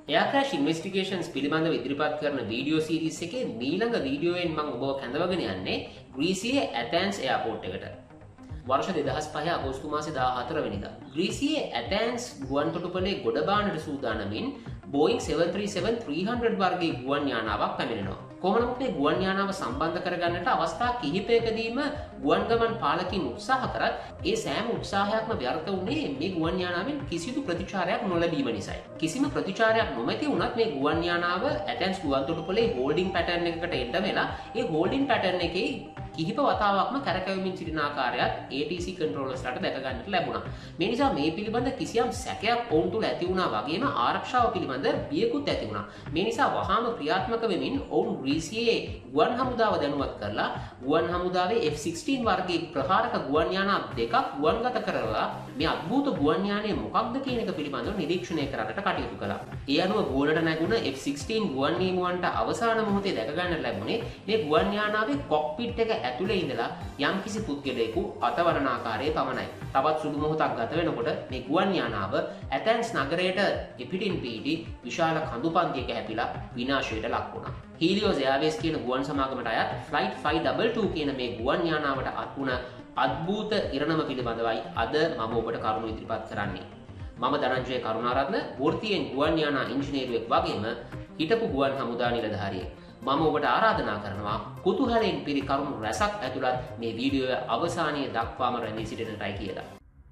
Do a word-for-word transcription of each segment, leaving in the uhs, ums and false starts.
Air crash investigations පිළිබඳව ඉදිරිපත් කරන වීඩියෝ සීරීස් එකේ ඊළඟ වීඩියෝයෙන් මම ඔබව කැඳවගෙන යන්නේ ග්‍රීසියේ ඇතැන්ස් එයාපෝට් එකට. වර්ෂ දෙදහස් පහ අගෝස්තු මාසේ දාහතර වෙනිදා. ග්‍රීසියේ ඇතැන්ස් ගුවන්තොටුපළේ ගොඩබානට සූදානමින් Boeing seven thirty-seven three hundred වර්ගයේ ගුවන් යානාවක් පැමිණෙනවා. කොහොම නමුත් මේ ගුවන් යානාව සම්බන්ධ කරගන්නට අවස්ථා කිහිපයකදීම ගුවන් ගමන් පාලකින් උත්සාහ කරත් ඒ සෑම උත්සාහයක්ම व्यर्थ වුණේ මේ ගුවන් යානාවෙන් කිසිදු ප්‍රතිචාරයක් නොලැබීම නිසායි. කිසිම ප්‍රතිචාරයක් නොමැති වුණත් මේ ගුවන් යානාව ඇතැන්ස් ගුවන්තොටුපළේ හෝල්ඩින් පැටර්න් එකකට එන්න වෙලා ඒ හෝල්ඩින් පැටර්න් එකේ කිහිප වතාවක්ම කැරකෙමින් සිටින ආකාරයත් A T C කන්ට්‍රෝලර්ස්ලාට දැක ගන්නට ලැබුණා. මේ නිසා මේ පිළිබඳ කිසියම් සැකයක් ඔවුන් තුළ ඇති වුණා වගේම ආරක්ෂාව පිළිබඳ බියකුත් ඇති වුණා. මේ නිසා වහාම ක්‍රියාත්මක වෙමින් ඔවුන් ග්‍රීසියේ ගුවන් හමුදාව දැනුවත් කරලා ගුවන් හමුදාවේ F sixteen වර්ගයේ ප්‍රහාරක ගුවන් යානා දෙකක් ගුවන්ගත කරලා මේ අద్භූත ගුවන් යානය මොකක්ද කියන එක පිළිබඳව නිරීක්ෂණය කරන්නට කටයුතු කළා. ඒ අනුව ගුවනට නැගුණ F sixteen ගුවන් නියමුවන්ට අවසාන මොහොතේ දැක ගන්න ලැබුණේ මේ ගුවන් යානාවේ කොක්පිට් එක ඇතුලේ ඉඳලා යම්කිසි පුද්ගලයෙකු අතවරන ආකාරයේ පමණයි. තවත් සුළු මොහොතක් ගත වෙනකොට මේ ගුවන් යානාව ඇතැන්ස් නගරයට එපිටින් පිහිටි විශාල කඳු පන්තියක හැපිලා විනාශයට ලක් වුණා. හීලියෝස් එයාර්වේස් කියන ගුවන් සමාගමට අයත් ෆ්ලයිට් five two two කියන මේ ගුවන් යානාවට අත් වුණ අద్භූත ඉරණම පිළිබඳවයි අද මම ඔබට කරුණු ඉදිරිපත් කරන්නේ. මම ධනංජය කරුණාරත්න, වෘත්තීයෙන් ගුවන් යානා ඉංජිනේරුවෙක් වගේම හිටපු ගුවන් හමුදා නිලධාරියෙක්. මම ඔබට ආරාධනා කරනවා කුතුහලයෙන් පිරි කරුණු රැසක් ඇතුළත් මේ වීඩියෝ අවසානයේ දක්වාම රැඳී සිටින්නටයි කියලා.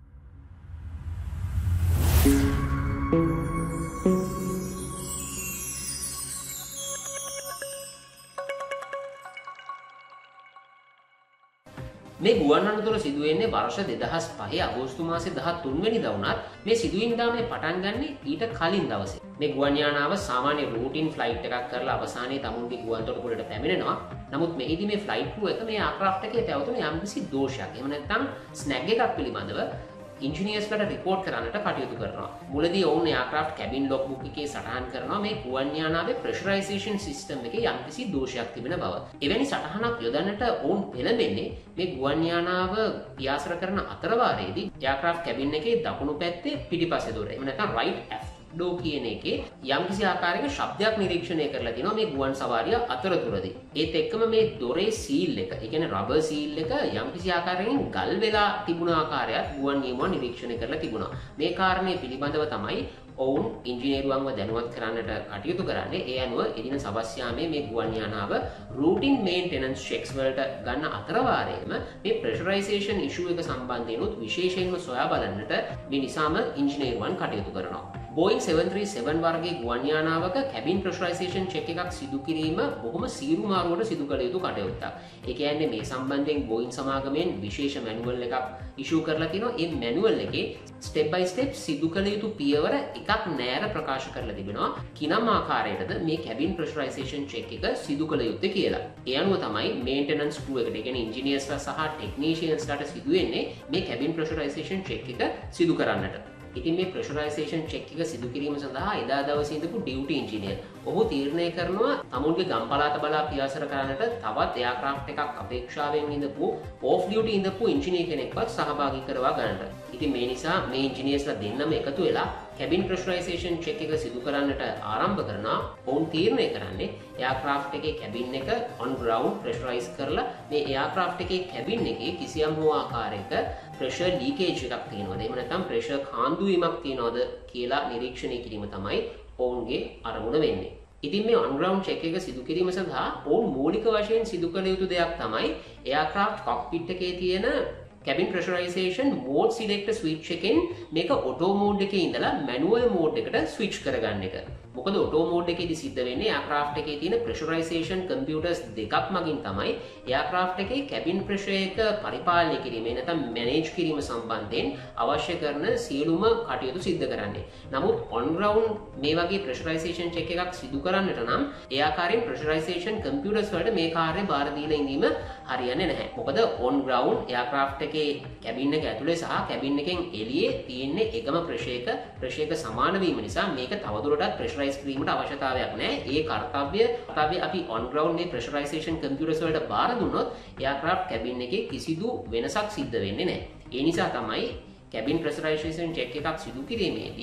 මේ ගුවන් අනතුර සිදුවෙන්නේ වර්ෂ දෙදහස් පහ අගෝස්තු මාසේ දහතුන් වෙනිදා වුණත් මේ සිදුවීම් දාමේ පටන් ගන්නේ ඊට කලින් දවසේ. මේ ගුවන් යානාව සාමාන්‍ය රූටින් ෆ්ලයිට් එකක් කරලා අවසානයේ තමුන්ගේ ගුවන් තොටුපළට පැමිණෙනවා. නමුත් මෙහිදී මේ ෆ්ලයිට් ක්‍රූ එක මේ එයාක්‍රාෆ්ට් එකේ පැවතුණු යම්කිසි දෝෂයක්. එහෙම නැත්නම් ස්නැග් එකක් පිළිබඳව ඉංජිනියර්ස්ලාට රිපෝට් කරන්නට කටයුතු කරනවා. මුලදී ඔවුන් එයාක්‍රාෆ්ට් කැබින් ලොග් බුක් එකේ සටහන් කරනවා මේ ගුවන් යානාවේ ප්‍රෙෂරයිසේෂන් සිස්ටම් එකේ යම්කිසි දෝෂයක් තිබෙන බව. එවැනි සටහනක් යොදන්නට ඔවුන් පෙළඹෙන්නේ මේ ගුවන් යානාව පියාසර කරන අතරවාරයේදී එයාක්‍රාෆ්ට් කැබින් එකේ දකුණු පැත්තේ පිටිපස්සේ දොර. එහෙම නැත්නම් රයිට් F ඩෝ කියන එකේ යම්කිසි ආකාරයක ශබ්දයක් නිරීක්ෂණය කරලා තිනවා මේ ගුවන් සවාරිය අතරතුරදී. ඒත් එක්කම මේ දොරේ සීල් එක, ඒ කියන්නේ රබර් සීල් එක යම්කිසි ආකාරයකින් ගල් වෙලා තිබුණ ආකාරයක් ගුවන් නියමුවන් නිරීක්ෂණය කරලා තිබුණා. මේ කාරණේ පිළිබඳව තමයි ඔවුන් ඉංජිනේරුවන්ව දැනුවත් කරන්නට කටයුතු කරන්නේ. ඒ අනුව එදින සවස් යාමේ මේ ගුවන් යානාව රූටින් මේන්ටෙනන්ස් චෙක්ස් වලට ගන්න අතරවාරයේම මේ ප්‍රෙෂරයිසේෂන් ඉෂුව එක සම්බන්ධයෙන් උත් විශේෂයෙන්ම සොයා බලන්නට මේ නිසාම ඉංජිනේරුවන් කටයුතු කරනවා. Boeing seven thirty-seven වර්ගයේ ගුවන් යානාවක කැබින් ප්‍රෙෂරයිසේෂන් චෙක් එකක් සිදු කිරීම බොහොම සීරුමාරුවට සිදු කළ යුතු කටයුත්තක්. ඒ කියන්නේ මේ සම්බන්ධයෙන් Boeing සමාගමෙන් විශේෂ මැනුවල් එකක් ඉෂු කරලා තිනවා. ඒ මැනුවල් එකේ ස්ටෙප් බයි ස්ටෙප් සිදු කළ යුතු පියවර එකක් නෑර ප්‍රකාශ කරලා තිබෙනවා. කිනම් ආකාරයටද මේ කැබින් ප්‍රෙෂරයිසේෂන් චෙක් එක සිදු කළ යුත්තේ කියලා. ඒ අනුව තමයි මේන්ටෙනන්ස් ක්‍රූ එකට, ඒ කියන්නේ ඉංජිනේර්ස්ලා සහ ටෙක්නීෂියන්ස්ලාට සිදු වෙන්නේ මේ කැබින් ප්‍රෙෂරයිසේෂන් චෙක් එක සිදු කරන්නට. ඉතින් මේ ප්‍රෙෂරයිසේෂන් චෙක් එක සිදු කිරීම සඳහා එදා දවසේ ඉඳපු ඩියුටි ඉංජිනේර් ඔහු තීරණය කරනවා තමුන්ගේ ගම් පළාත බලා පියාසර කරන්නට තවත් එයාක්‍රාෆ්ට් එකක් අපේක්ෂාවෙන් ඉඳපු ඕෆ් ඩියුටි ඉඳපු ඉංජිනේර් කෙනෙක්වත් සහභාගී කරවා ගන්නට. ඉතින් මේ නිසා මේ ඉංජිනේර්ස්ලා දෙන්නම එකතු වෙලා කැබින් ප්‍රෙෂරයිසේෂන් චෙක් එක සිදු කරන්නට ආරම්භ කරනවා. ඔවුන් තීරණය කරන්නේ එයාක්‍රාෆ්ට් එකේ කැබින් එක ඔන් ග්‍රවුන්ඩ් ප්‍රෙෂරයිස් කරලා මේ එයාක්‍රාෆ්ට් එකේ කැබින් එකේ කිසියම් හෝ ආකාරයක ප්‍රෙෂර් ලීකේජ් එකක් තියෙනවද, එහෙම නැත්නම් ප්‍රෙෂර් කාන්දු වීමක් තියෙනවද කියලා නිරීක්ෂණය කිරීම තමයි ඔවුන්ගේ අරමුණ වෙන්නේ. ඉතින් මේ ඔන් ග්‍රවුන්ඩ් චෙක් එක සිදු කිරීම සඳහා ඔවුන් මූලික වශයෙන් සිදු කළ යුතු දෙයක් තමයි එයාක්‍රාෆ්ට් කොක්පිට් එකේ තියෙන cabin pressurisation mode selector switch එකෙන් මේක ඔටෝ මෝඩ් එකේ ඉඳලා මැනුවල් මෝඩ් එකට ස්විච් කරගන්න එක. මොකද ඔටෝ මෝඩ් එකේදී සිද්ධ වෙන්නේ එයාක්‍රාෆ්ට් එකේ තියෙන ප්‍රෙෂරයිසේෂන් කම්පියුටර්ස් දෙකක් මගින් තමයි එයාක්‍රාෆ්ට් එකේ කැබින් ප්‍රෙෂර් එක පරිපාලනය කිරීම නැත්නම් මැනේජ් කිරීම සම්බන්ධයෙන් අවශ්‍ය කරන සියලුම කටයුතු සිද්ධ කරන්නේ. නමුත් ඔන් ග්‍රවුන්ඩ් මේ වගේ ප්‍රෙෂරයිසේෂන් චෙක් එකක් සිදු කරන්නට නම් ඒ ආකාරයෙන් ප්‍රෙෂරයිසේෂන් කම්පියුටර්ස් වලට මේ කාර්යය බාර දීලා ඉඳීම හරියන්නේ නැහැ. මොකද ඔන් ග්‍රවුන්ඩ් එයාක්‍රාෆ්ට් එකේ කැබින් එක ඇතුලේ සහ කැබින් එකෙන් එළියේ තියෙන්නේ එකම ප්‍රෙෂර් එක ප්‍රෙෂර් එක සමාන වීම නිසා මේක තවදුරටත් ප්‍රෙෂරයිස් කිරීමට අවශ්‍යතාවයක් නැහැ. ඒ කාර්යය කර්තව්‍ය අපි ඔන් ග්‍රවුන්ඩ් මේ ප්‍රෙෂරයිසේෂන් කම්පියුටර්ස් වලට බාර දුන්නොත් එයාක්‍රාෆ්ට් කැබින් එකේ කිසිදු වෙනසක් සිද්ධ වෙන්නේ නැහැ. ඒ නිසා තමයි කැබින් ප්‍රෙෂරයිසේෂන් චෙක් එකක් සිදු කිරීමේදී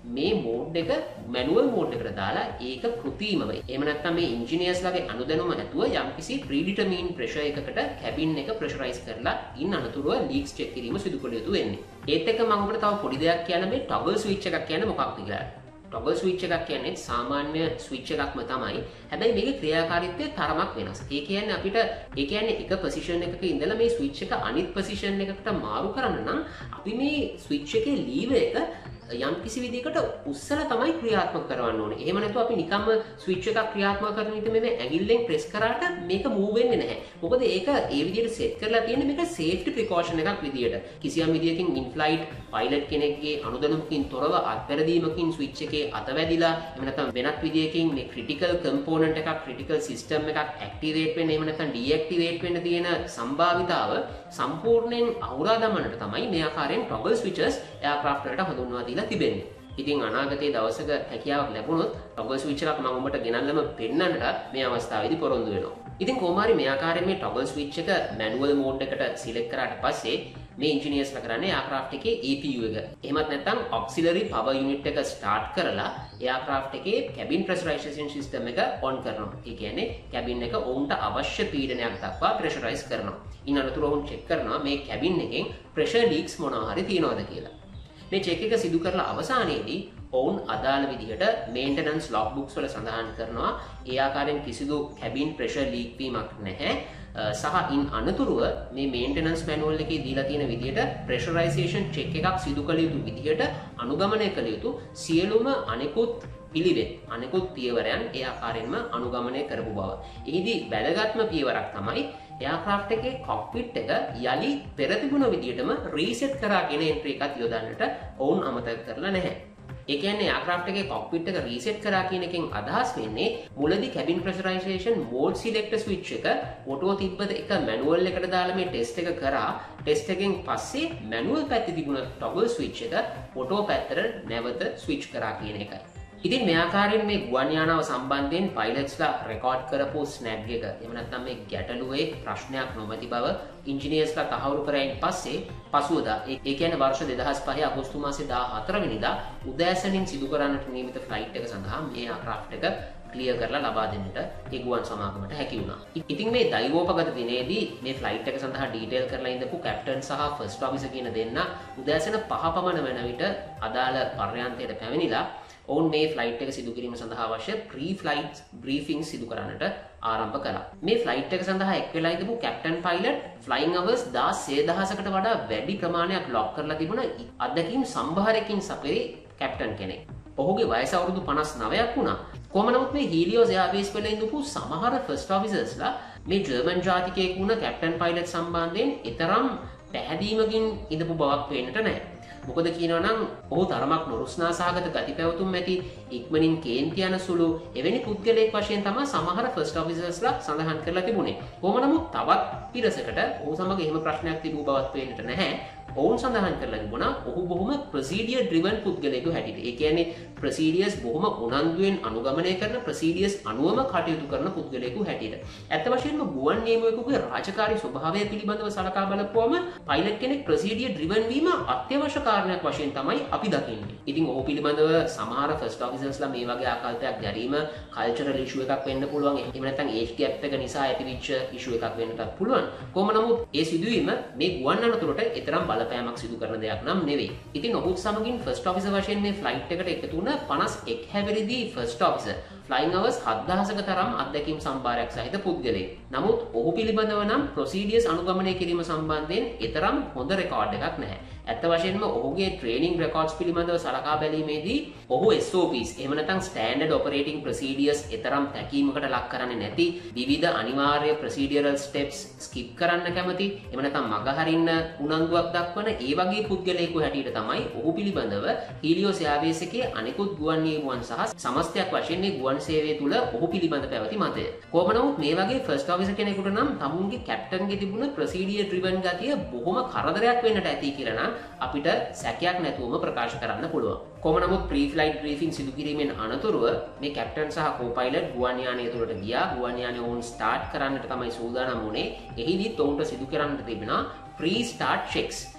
මේ මෝඩ් එක මැනුවල් මෝඩ් එකට දාලා ඒක කෘත්‍රිම වෙයි. එහෙම නැත්නම් මේ ඉන්ජිනියර්ස්ලාගේ අනුදැනුම නැතුව යම්කිසි ප්‍රීඩිටර්මයින් ප්‍රෙෂර් එකකට කැබින් එක ප්‍රෙෂරයිස් කරලා ඉන්න අනතුරුව ලීක්ස් චෙක් කිරීම සිදු කළ යුතු වෙන්නේ. ඒත් එක්ක මම ඔබට තව පොඩි දෙයක් කියන්න මේ ටොගල් ස්විච් එකක් කියන්නේ මොකක්ද කියලා. ටොගල් ස්විච් එකක් කියන්නේ සාමාන්‍ය ස්විච් එකක්ම තමයි. හැබැයි මේකේ ක්‍රියාකාරීත්වය තරමක් වෙනස්. ඒ කියන්නේ අපිට ඒ කියන්නේ එක පොසිෂන් එකක ඉඳලා මේ ස්විච් එක අනිත් පොසිෂන් එකකට මාරු කරන්න නම් අපි මේ ස්විච් එකේ ලීවර් එක යම් කිසි විදිහකට උස්සලා තමයි ක්‍රියාත්මක කරවන්න ඕනේ. එහෙම නැතුව අපි නිකම්ම ස්විච් එකක් ක්‍රියාත්මක කරන විට මේ ඇඟිල්ලෙන් ප්‍රෙස් කරාට මේක මූව් වෙන්නේ නැහැ. මොකද ඒක ඒ විදිහට සෙට් කරලා තියෙන්නේ මේක සේෆ්ටි ප්‍රිකෝෂන් එකක් විදිහට. කිසියම් විදිහකින් ඉන් ෆ්ලයිට් පයිලට් කෙනෙක්ගේ අනුදැනුමකින් තොරව අත්පැරදීමකින් ස්විච් එකේ අත වැදිලා එහෙම නැත්නම් වෙනත් විදිහකින් මේ ක්‍රිටිකල් කම්පෝනන්ට් එකක් ක්‍රිටිකල් සිස්ටම් එකක් ඇක්ටිවේට් වෙන්න එහෙම නැත්නම් ඩීඇක්ටිවේට් වෙන්න තියෙන සම්භාවිතාව සම්පූර්ණයෙන් අවුරා දමන්නට තමයි මේ ආකාරයෙන් ටොගල් ස්විචර්ස් එයාක්‍රාෆ්ට් වලට හඳුන්වා දීලා තිබෙන්නේ. ඉතින් අනාගතයේ දවසක හැකියාවක් ලැබුණොත් ටොගල් ස්විච් එකක් මම ඔබට ගෙනල්ලම පෙන්නන්නට මේ අවස්ථාවේදී පොරොන්දු වෙනවා. ඉතින් කොහොම හරි මේ ආකාරයෙන් මේ ටොගල් ස්විච් එක මැනුවල් මෝඩ් එකට සිලෙක්ට් කරාට පස්සේ මේ ඉන්ජිනියර්ස්ලා කරන්නේ එයාක්‍රාෆ්ට් එකේ A P U එක. එහෙමත් නැත්නම් ඔක්සිලරි පවර් යුනිට් එක ස්ටාර්ට් කරලා එයාක්‍රාෆ්ට් එකේ කැබින් ප්‍රෙෂරයිසේෂන් සිස්ටම් එක ඔන් කරනවා. ඒ කියන්නේ කැබින් එක ඔවුන්ට අවශ්‍ය පීඩනයක් දක්වා ප්‍රෙෂරයිස් කරනවා. ඉන් අනතුරුව ඔවුන් චෙක් කරනවා මේ කැබින් එකෙන් ප්‍රෙෂර් ලීක්ස් මොනවා හරි තියෙනවද කියලා. මේ චෙක් එක සිදු කරලා අවසානයේදී ඔවුන් අදාළ විදිහට මේන්ටනන්ස් ලොග් බුක්ස් වල සඳහන් කරනවා ඒ ආකාරයෙන් කිසිදු කැබින් ප්‍රෙෂර් ලීක් වීමක් නැහැ. සහ ඉන් අනතුරුව මේ මේන්ටනන්ස් මැනුවල් එකේ දීලා තියෙන විදිහට ප්‍රෙෂරයිසේෂන් චෙක් එකක් සිදු කළ යුතු විදිහට අනුගමනය කළ යුතු සියලුම අනෙකුත් පිළිවෙත් අනෙකුත් පියවරයන් ඒ ආකාරයෙන්ම අනුගමනය කරපු බව. එහිදී වැදගත්ම පියවරක් තමයි එයාක්‍රාෆ්ට් එකේ කොක්පිට් එක යලි පෙර තිබුණ විදිහටම රීසෙට් කරාගෙන එන්ට්‍රි එකක් යොදන්නට ඔවුන් අමතක කරලා නැහැ. ඒ කියන්නේ එයාක්‍රාෆ්ට් එකේ කොක්පිට් එක රීසෙට් කරා කියන එකෙන් අදහස් වෙන්නේ මුලදී cabin pressurisation mode selector switch එක ඔටෝ තිබ්බද එක මැනුවල් එකට දාලා මේ ටෙස්ට් එක කරා. ටෙස්ට් එකෙන් පස්සේ මැනුවල් පැත්තේ තිබුණ ටොගල් ස්විච් එක ඔටෝ පැත්තට නැවත ස්විච් කරා කියන එකයි. ඉතින් මේ ආකාරයෙන් මේ ගුවන් යානාව සම්බන්ධයෙන් පයිලට්ස්ලා රෙකෝඩ් කරපු ස්නැප් එක එහෙම නැත්නම් මේ ගැටලුවේ ප්‍රශ්නයක් නොමැති බව ඉන්ජිනියර්ස්ලා තහවුරු කරයින් පස්සේ පසුවදා ඒ කියන්නේ වර්ෂ දෙදහස් පහ අගෝස්තු මාසේ දාහතර වෙනිදා උදෑසනින් සිදු කරන්නට නියමිත ෆ්ලයිට් එක සඳහා මේ එයාක්‍රාෆ්ට් එක ක්ලියර් කරලා ලබා දෙන්නට ඒ ගුවන් සමාගමට හැකි වුණා. ඉතින් මේ දෛවෝපගත දිනේදී මේ ෆ්ලයිට් එක සඳහා ඩීටේල් කරලා ඉඳපු කැප්ටන් සහ ෆස්ට් ඔෆිසර් කියන දෙන්නා උදෑසන පහ පමණ වෙන විට අදාළ පර්යාන්තයට පැමිණිලා ඔවුන් මේ ෆ්ලයිට් එක සිදු කිරීම සඳහා අවශ්‍ය ප්‍රී ෆ්ලයිට් බ්‍රීෆින්ග් සිදු කරන්නට ආරම්භ කළා. මේ ෆ්ලයිට් එක සඳහා එක් වෙලා ඉඳපු කැප්ටන් පයිලට් ෆ්ලයිං අවර්ස් දහසකට වඩා වැඩි ප්‍රමාණයක් ලොක් කරලා තිබුණ අත්දැකීම් සම්භාරයකින් සපිරි කැප්ටන් කෙනෙක්. ඔහුගේ වයස අවුරුදු පනස් නවයක් වුණා. කොහොම නමුත් මේ හීලියෝස් එයාර්බේස් වල ඉඳපු සමහර ෆස්ට් ඔෆිසර්ස්ලා මේ ජර්මන් ජාතිකයෙකු වුණ කැප්ටන් පයිලට් සම්බන්ධයෙන් ඊතරම් පැහැදීමකින් ඉඳපු බවක් පේන්නට නැහැ. මොකද කියනවා නම් ඔහු තරමක් නොරුස්නා සහගත ගති පැවතුම් ඇති ඉක්මනින් කේන්ති යන සුළු එවැනි පුද්ගලයෙක් වශයෙන් තමයි සමහර ෆස්ට් ඔෆිසර්ස්ලා සඳහන් කරලා තිබුණේ. කොහොම නමුත් තවත් පිරිසකට ඔහු සමග එහෙම ප්‍රශ්නයක් තිබූ බවක් පේන්නට නැහැ. ඔවුන් සඳහන් කරලා තිබුණා ඔහු බොහොම ප්‍රොසීඩියර් ඩ්‍රිවන් පුද්ගලයෙකු හැටියට. ඒ කියන්නේ ප්‍රොසීඩියර්ස් බොහොම උනන්දුවෙන් අනුගමනය කරන ප්‍රොසීඩියර්ස් අනුවම කටයුතු කරන පුද්ගලයෙකු හැටියට. ඇත්ත වශයෙන්ම ගුවන් නියමුවෙකුගේ රාජකාරී ස්වභාවය පිළිබඳව සලකා බලපුවම පයිලට් කෙනෙක් ප්‍රොසීඩියර් ඩ්‍රිවන් වීම අත්‍යවශ්‍ය කාරණයක් වශයෙන් තමයි අපි දකින්නේ. ඉතින් ඔහු පිළිබඳව සමහර ෆස්ට් ඔෆිසර්ස්ලා මේ වගේ ආකල්පයක් ගැරීම කල්චරල් ඉෂුව එකක් වෙන්න පුළුවන්. එහෙම නැත්නම් ඒජ් ගැප් එක නිසා ඇතිවෙච්ච ඉෂුව එකක් වෙන්නත් පුළුවන්. කොහොම නමුත් ඒ සිදුවීම මේ ගුවන් අනතුරට ඊතරම් බලපෑමක් සිදු කරන දෙයක් නම් නෙවෙයි. ඉතින් ඔහුත් සමගින් ෆස්ට් ඔෆිසර් වශයෙන් මේ ෆ්ලයිට් එකට එකතු වුණ පනස් එක් හැවිරිදි ෆස්ට් ඔෆිසර් ෆ්ලයිං අවර්ස් හත්දහසක තරම් අත්දැකීම් සම්භාරයක් සහිත පුද්ගලයෙක්. නමුත් ඔහු පිළිබඳව නම් ප්‍රොසීඩියර්ස් අනුගමනය කිරීම සම්බන්ධයෙන් ඊතරම් හොඳ රෙකෝඩ් එකක් නැහැ. ඇත්ත වශයෙන්ම ඔහුගේ ට්‍රේනිං රෙකෝඩ්ස් පිළිබඳව සලකා බැලීමේදී ඔහු S O Ps එහෙම නැත්නම් ස්ටෑන්ඩඩ් ඔපරේටිං ප්‍රොසීඩියර්ස් ඊතරම් තැකීමකට ලක් කරන්නේ නැති විවිධ අනිවාර්ය ප්‍රොසීඩියරල් ස්ටෙප්ස් ස්කිප් කරන්න කැමති එහෙම නැත්නම් මගහරින්න උනන්දුවක් දක්වන ඒ වගේ පුද්ගලයෙකු හැටියට තමයි ඔහු පිළිබඳව හීලියෝස් එයාර්බේස් එකේ අනෙකුත් ගුවන් නියමුවන් සහ සමස්තයක් වශයෙන් මේ ගුවන් සේවය තුළ ඔහු පිළිබඳ පැවති මතය. කොහොම නමුත් මේ වගේ ෆස්ට් ඔෆිසර් කෙනෙකුට නම් තමුන්ගේ කැප්ටන්ගේ තිබුණ ප්‍රොසීඩියර් ඩ්‍රිවන් ගතිය බොහොම කරදරයක් වෙන්නට ඇති කියලා නම් අපිට සැකයක් නැතුවම ප්‍රකාශ කරන්න පුළුවන්. කොහොම නමුත් ප්‍රී ෆ්ලයිට් බ්‍රීෆින්ග් සිදු කිරීමෙන් අනතුරුව මේ කැප්ටන් සහ කෝපයිලට් ගුවන් යානය තුළට ගියා. ගුවන් යානය වුන් ස්ටාර්ට් කරන්නට තමයි සූදානම් වුණේ. එහිදීත් ඔවුන්ට සිදු කරන්නට තිබෙනවා ප්‍රී ස්ටාර්ට් චෙක්ස්.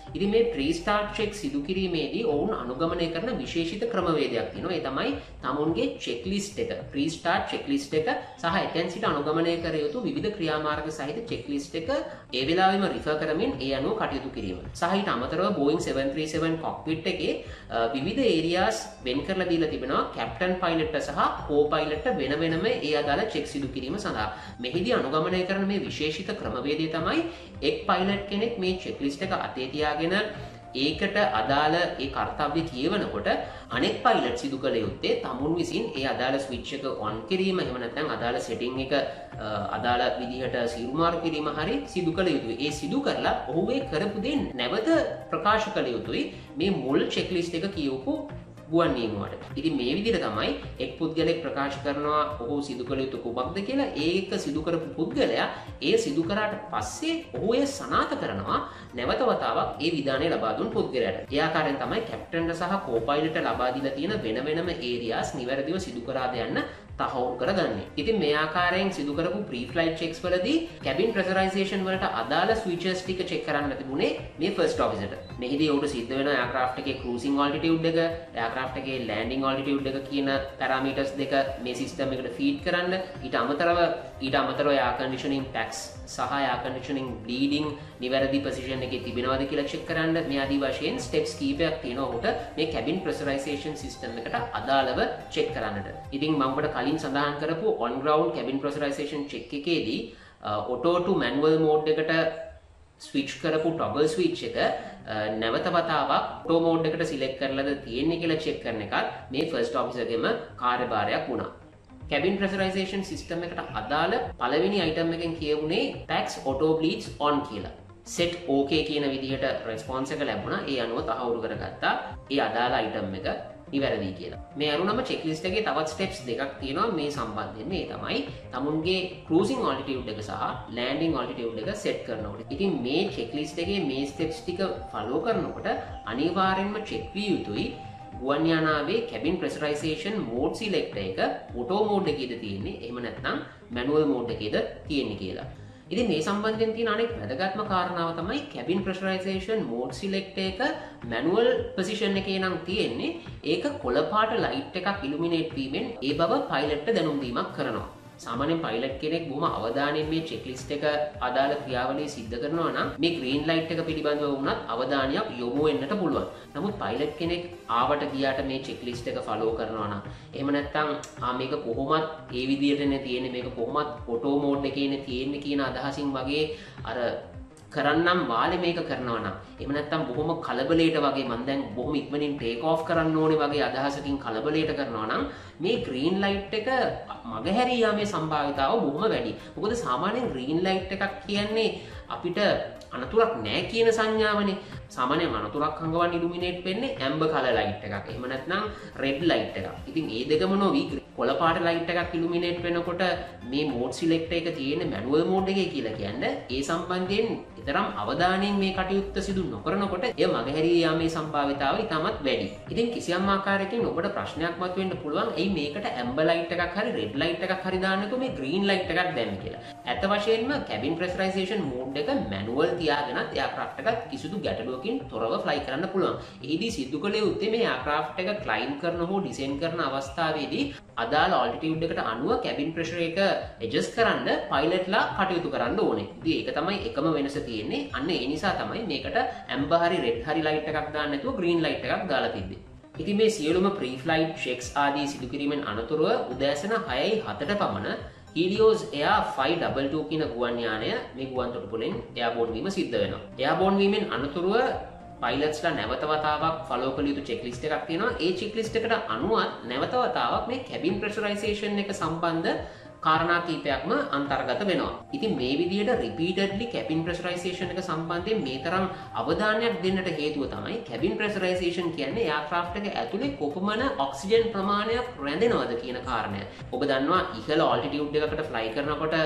ඉතින් මේ pre-start check සිදු කිරීමේදී ඔවුන් අනුගමනය කරන විශේෂිත ක්‍රමවේදයක් තියෙනවා. ඒ තමයි තමුන්ගේ checklist එක, pre-start checklist එක සහ එතෙන් සිට අනුගමනය කර යුතු විවිධ ක්‍රියාමාර්ග සහිත checklist එක ඒ වෙලාවෙම refer කරමින් ඒ අනුව කටයුතු කිරීම. සහ ඊට අමතරව Boeing seven thirty-seven cockpit එකේ විවිධ areas වෙන් කරලා දීලා තිබෙනවා captain pilot සහ co-pilot වෙන වෙනම ඒ අදාළ check සිදු කිරීම සඳහා. මෙහිදී අනුගමනය කරන මේ විශේෂිත ක්‍රමවේදය තමයි එක් pilot කෙනෙක් මේ checklist එක අතේ තියාගෙන ඒකට අදාළ ඒ කර්තව්‍ය කියවනකොට අනෙක් පයිලට් සිදු කළ යුත්තේ තමුන් විසින් ඒ අදාළ ස්විච් එක ඔන් කිරීම එහෙම නැත්නම් අදාළ සෙටින් එක අදාළ විදිහට සිරුමාරු කිරීම හරි සිදු කළ යුතුයි. ඒ සිදු කරලා ඔහු ඒ කරපු දේ නැවත ප්‍රකාශ කළ යුතුයි මේ මුල් චෙක්ලිස්ට් එක කියවපු ගුවන් නියමුවට. ඉතින් මේ විදිහට තමයි එක් පුද්ගලෙක් ප්‍රකාශ කරනවා ඔහු සිදු කළ යුතු කුමක්ද කියලා. ඒක සිදු කරපු පුද්ගලයා ඒ සිදු කරාට පස්සේ ඔහු ඒ සනාථ කරනවා නැවත වතාවක් ඒ විධානය ලබා දුන් පුද්ගලයාට. ඒ ආකාරයෙන් තමයි කැප්ටන්ට සහ කෝ-පයිලට්ට ලබා දීලා තියෙන වෙන වෙනම ඒරියාස් නිවැරදිව සිදු කරාද යන්න තහවුරු කරගන්නේ. ඉතින් මේ ආකාරයෙන් සිදු කරපු pre-flight checks වලදී cabin pressurization වලට අදාළ switches ටික check කරන්න තිබුණේ මේ first officerට. මෙහිදී ඔහුට සිද්ධ වෙන aircraft එකේ cruising altitude එක, aircraft එකේ landing altitude එක කියන parameters දෙක මේ system එකට feed කරන්න. ඊට අමතරව ඊට අමතරව air conditioning packs සහ air conditioning bleeding නිවැරදි position එකේ තිබෙනවද කියලා check කරන්න. මේ ආදී වශයෙන් steps කීපයක් තියෙනවා ඔහුට මේ cabin pressurization system එකට අදාළව check කරන්නට. ඉතින් මම ඔබට කලින් සඳහන් කරපු on ground cabin pressurization check එකේදී auto to manual mode එකට switch කරපු toggle switch එක නැවත වතාවක් auto mode එකට select කරලාද තියෙන්නේ කියලා check කරන එකත් මේ first officer ගෙම කාර්යභාරයක් වුණා. cabin pressurization system එකට අදාළ පළවෙනි item එකෙන් කියවුනේ packs auto bleeds on කියලා. set okay කියන විදිහට response එක ලැබුණා. ඒ අනුව තහවුරු කරගත්තා ඒ අදාළ item එක නිවැරදි කියලා. මේ අනුවම checklist එකේ තවත් steps දෙකක් තියෙනවා මේ සම්බන්ධයෙන්. මේ තමයි තමුන්ගේ cruising altitude එක සහ landing altitude එක set කරනකොට. ඉතින් මේ checklist එකේ මේ steps ටික follow කරනකොට අනිවාර්යෙන්ම check විය යුතුයි ගුවන් යානාවේ cabin pressurization mode selector එක auto mode එකේද තියෙන්නේ එහෙම නැත්නම් manual mode එකේද තියෙන්නේ කියලා. ඉතින් මේ සම්බන්ධයෙන් තියෙන අනෙක් වැදගත්ම කාරණාව තමයි cabin pressurization mode selector එක manual position එකේ නම් තියෙන්නේ ඒක කොළ පාට light එකක් illuminate වීමෙන් ඒ බව pilotට දැනුම් දීමක් කරනවා. සාමාන්‍යයෙන් pilot කෙනෙක් බොහොම අවධානයෙන් මේ checklist එක අදාළ ක්‍රියාවලිය සිද්ධ කරනවා නම් මේ green light එක පිළිබඳව වුණත් අවධානයක් යොමු වෙන්නට පුළුවන්. නමුත් pilot කෙනෙක් ආවට ගියාට මේ checklist එක follow කරනවා නම් එහෙම නැත්නම් ආ මේක කොහොමත් ඒ විදිහටනේ තියෙන්නේ මේක කොහොමත් auto mode එකේනේ තියෙන්නේ කියන අදහසින් වගේ අර කරන්නම් වාලේ මේක කරනවා නම් එහෙම නැත්නම් බොහොම කලබලයට වගේ මම දැන් බොහොම ඉක්මනින් ටේක් ඔෆ් කරන්න ඕනේ වගේ අදහසකින් කලබලයට කරනවා නම් මේ green light එක මගහැරී යාමේ සම්භාවිතාව බොහොම වැඩි. මොකද සාමාන්‍යයෙන් green light එකක් කියන්නේ අපිට අනතුරක් නැහැ කියන සංඥාවනේ. සාමාන්‍යයෙන් අනතුරක් හංගවන්න illuminate වෙන්නේ amber color light එකක්. එහෙම නැත්නම් red light එකක්. ඉතින් මේ දෙකම නොවි කොළ පාට light එකක් illuminate වෙනකොට මේ mode selector එක තියෙන manual mode එකේ කියලා කියන්නේ ඒ සම්බන්ධයෙන් ඊතරම් අවධානයෙන් මේ කටයුත්ත සිදු නොකරනකොට එය මගහැරී යාමේ සම්භාවිතාව ඉතාමත් වැඩි. ඉතින් කිසියම් ආකාරයකින් ඔබට ප්‍රශ්නයක් මතුවෙන්න පුළුවන් එයි මේකට amber light එකක් හරි red light එකක් හරි දාන්නකෝ මේ green light එකක් දැම්මේ කියලා. ඇත්ත වශයෙන්ම cabin pressurization mode එක manual තියාගෙනත් aircraft එකත් කිසිදු ගැටලුවකින් තොරව fly කරන්න පුළුවන්. එහිදී සිදු කළ යුත්තේ මේ aircraft එක climb කරන හෝ descend කරන අවස්ථාවේදී අදාළ altitude එකට අනුව cabin pressure එක adjust කරන්න pilotලා කටයුතු කරන්න ඕනේ. ඉතින් ඒක තමයි එකම වෙනස තියෙන්නේ. අන්න ඒ නිසා තමයි මේකට amber හරි red හරි light එකක් දාන්න නැතුව green light එකක් දාලා තිබ්බේ. ඉතින් මේ සියලුම pre-flight checks ආදී සිදු කිරීමෙන් අනතුරුව උදෑසන හයයි හතට පමණ Helios Air five two two කියන ගුවන් යානය මේ ගුවන් තොටුපළෙන් එයාබෝන් වීම සිද්ධ වෙනවා. එයාබෝන් වීමෙන් අනතුරුව පයිලට්ස්ලා නැවත වතාවක් ෆලෝ කළ යුතු චෙක්ලිස්ට් එකක් තියෙනවා. ඒ චෙක්ලිස්ට් එකට අනුව නැවත වතාවක් මේ cabin pressurization එක සම්බන්ධ කාරණා කීපයක්ම අන්තර්ගත වෙනවා. ඉතින් මේ විදිහට repeatedly cabin pressurization එක සම්බන්ධයෙන් මේ තරම් අවධානයක් දෙන්නට හේතුව තමයි cabin pressurization කියන්නේ aircraft එක ඇතුලේ කොපමණ ඔක්සිජන් ප්‍රමාණයක් රැඳෙනවද කියන කාරණය. ඔබ දන්නවා ඉහළ altitude එකකට fly කරනකොට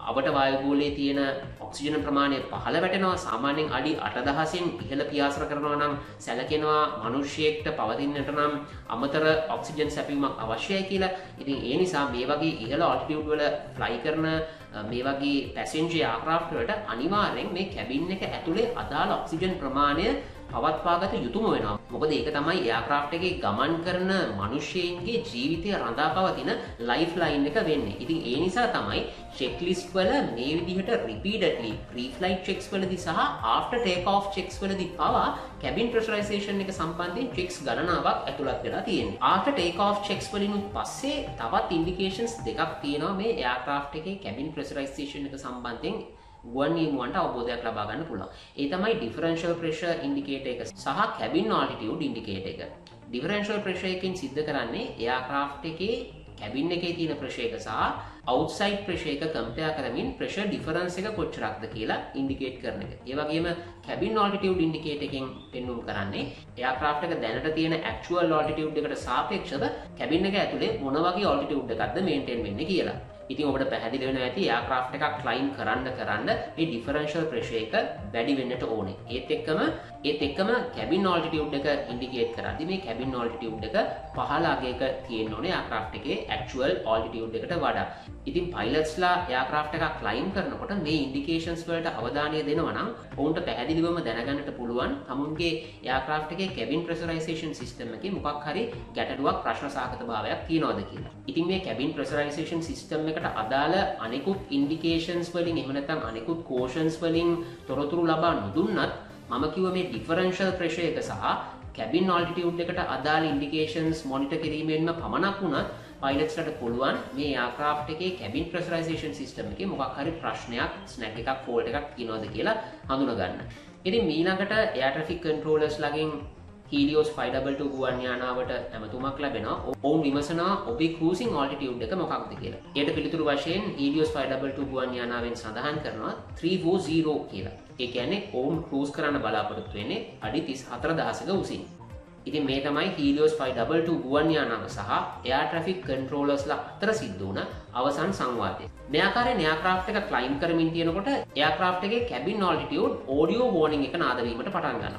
අවට වායුගෝලයේ තියෙන ඔක්සිජන් ප්‍රමාණය පහළ වැටෙනවා. සාමාන්‍යයෙන් අඩි අටදහසෙන් ඉහළ පියාසර කරනවා නම් සැලකෙනවා මනුෂ්‍යයෙක්ට පවතින්නට නම් අමතර ඔක්සිජන් සැපයීමක් අවශ්‍යයි කියලා. ඉතින් ඒ නිසා මේ වගේ ඉහළ altitude වල fly කරන මේ වගේ පැසෙන්ජර් එයාක්‍රාෆ්ට් වලට අනිවාර්යෙන් මේ කැබින් එක ඇතුලේ අදාළ ඔක්සිජන් ප්‍රමාණය පවත්වාගත යුතුම වෙනවා. මොකද ඒක තමයි එයාක්‍රාෆ්ට් එකේ ගමන් කරන මිනිස්සෙයින්ගේ ජීවිතය රඳා පවතින ලයිෆ් ලයින් එක වෙන්නේ. ඉතින් ඒ නිසා තමයි චෙක් ලිස්ට් වල මේ විදිහට රිපීටඩ්ලි ප්‍රී ෆ්ලයිට් චෙක්ස් වලදී සහ ආෆ්ටර් ටේක් ඔෆ් චෙක්ස් වලදී පවා කැබින් ප්‍රෙෂරයිසේෂන් එක සම්බන්ධයෙන් චෙක්ස් ගණනාවක් ඇතුළත් වෙලා තියෙනවා. ආෆ්ටර් ටේක් ඔෆ් චෙක්ස් වලින් පස්සේ තවත් ඉන්ඩිකේෂන්ස් දෙකක් තියෙනවා මේ එයාක්‍රාෆ්ට් එකේ කැබින් ප්‍රෙෂරයිසේෂන් එක සම්බන්ධයෙන් ගුවන් නියමුවන්ට අවබෝධයක් ලබා ගන්න පුළුවන්. ඒ තමයි ඩිෆරන්ෂියල් ප්‍රෙෂර් ඉන්ඩිකේටර් එක සහ කැබින් ආල්ටිටියුඩ් ඉන්ඩිකේටර් එක. ඩිෆරන්ෂියල් ප්‍රෙෂර් එකෙන් සිද්ධ කරන්නේ එයාක්‍රාෆ්ට් එකේ කැබින් එකේ තියෙන ප්‍රෙෂර් එක සහ අවුට්සයිඩ් ප්‍රෙෂර් එක කම්පෙයාර් කරමින් ප්‍රෙෂර් ඩිෆරන්ස් එක කොච්චරක්ද කියලා ඉන්ඩිකේට් කරන එක. ඒ වගේම කැබින් ආල්ටිටියුඩ් ඉන්ඩිකේටර් එකෙන් පෙන්වුම් කරන්නේ එයාක්‍රාෆ්ට් එක දැනට තියෙන ඇක්චුවල් ආල්ටිටියුඩ් එකට සාපේක්ෂව කැබින් එක ඇතුලේ මොන වගේ ආල්ටිටියුඩ් එකක්ද මේන්ටේන් වෙන්නේ කියලා. ඉතින් ඔබට පැහැදිලි වෙනවා ඇති එයාක්‍රාෆ්ට් එකක් ක්ලයිම් කරන්න කරන්න මේ ඩිෆරන්ෂියල් ප්‍රෙෂර් එක වැඩි වෙන්නට ඕනේ. ඒත් එක්කම ඒත් එක්කම කැබින් ආල්ටිටියුඩ් එක ඉන්ඩිකේට් කරද්දී මේ කැබින් ආල්ටිටියුඩ් එක පහළ අගයක තියෙන්න ඕනේ එයාක්‍රාෆ්ට් එකේ ඇක්චුවල් ආල්ටිටියුඩ් එකට වඩා. ඉතින් පයිලට්ස්ලා එයාක්‍රාෆ්ට් එකක් ක්ලයිම් කරනකොට මේ ඉන්ඩිකේෂන්ස් වලට අවධානය දෙනවා නම් ඔවුන්ට පැහැදිලිවම දැනගන්නට පුළුවන් තමුන්ගේ එයාක්‍රාෆ්ට් එකේ කැබින් ප්‍රෙෂරයිසේෂන් සිස්ටම් එකේ මොකක් හරි ගැටලුවක් ප්‍රශ්න සාගත භාවයක් තියෙනවද කියලා. ඉතින් මේ කැබින් ප්‍රෙෂරයිසේෂන් සිස්ටම් එකට අදාළ අනෙකුත් ඉන්ඩිකේෂන්ස් වලින් එහෙම නැත්නම් අනෙකුත් කෝෂන්ස් වලින් තොරතුරු ලබා නොදුන්නත් මම කිව්ව මේ ඩිෆරන්ෂියල් ප්‍රෙෂර් එක සහ කැබින් ආල්ටිටියුඩ් එකට අදාළ ඉන්ඩිකේෂන්ස් මොනිටර් කිරීමෙන්ම පමණක් වුණත් පයිලට්ස්ලට පුළුවන් මේ එයාක්‍රාෆ්ට් එකේ කැබින් ප්‍රෙෂරයිසේෂන් සිස්ටම් එකේ මොකක් හරි ප්‍රශ්නයක් ස්නැග් එකක් ෆෝල්ට් එකක් තියෙනවද කියලා හඳුනගන්න. ඉතින් ඊළඟට එයාර් ට්‍රැෆික් කන්ට්‍රෝලර්ස් ළඟින් Helios five two two ගුවන් යානාවට ඇමතුමක් ලැබෙනවා. ඔවුන් විමසනවා ඔබේ cruising altitude එක මොකක්ද කියලා. ඒකට පිළිතුරු වශයෙන් Helios five two two ගුවන් යානාවෙන් සඳහන් කරනවා three forty කියලා. ඒ කියන්නේ ඔවුන් cruise කරන්න බලාපොරොත්තු වෙන්නේ අඩි තිස් හතර දහසක උසින්. ඉතින් මේ තමයි Helios five two two ගුවන් යානාව සහ air traffic controllersලා අතර සිද්ධ වුණ අවසන් සංවාදය. මේ ආකාරයෙන් එයාක්‍රාෆ්ට් එක ක්ලයිම් කරමින් තියෙනකොට එයාක්‍රාෆ්ට් එකේ cabin altitude audio warning එක නාද වීමට පටන් ගන්නවා.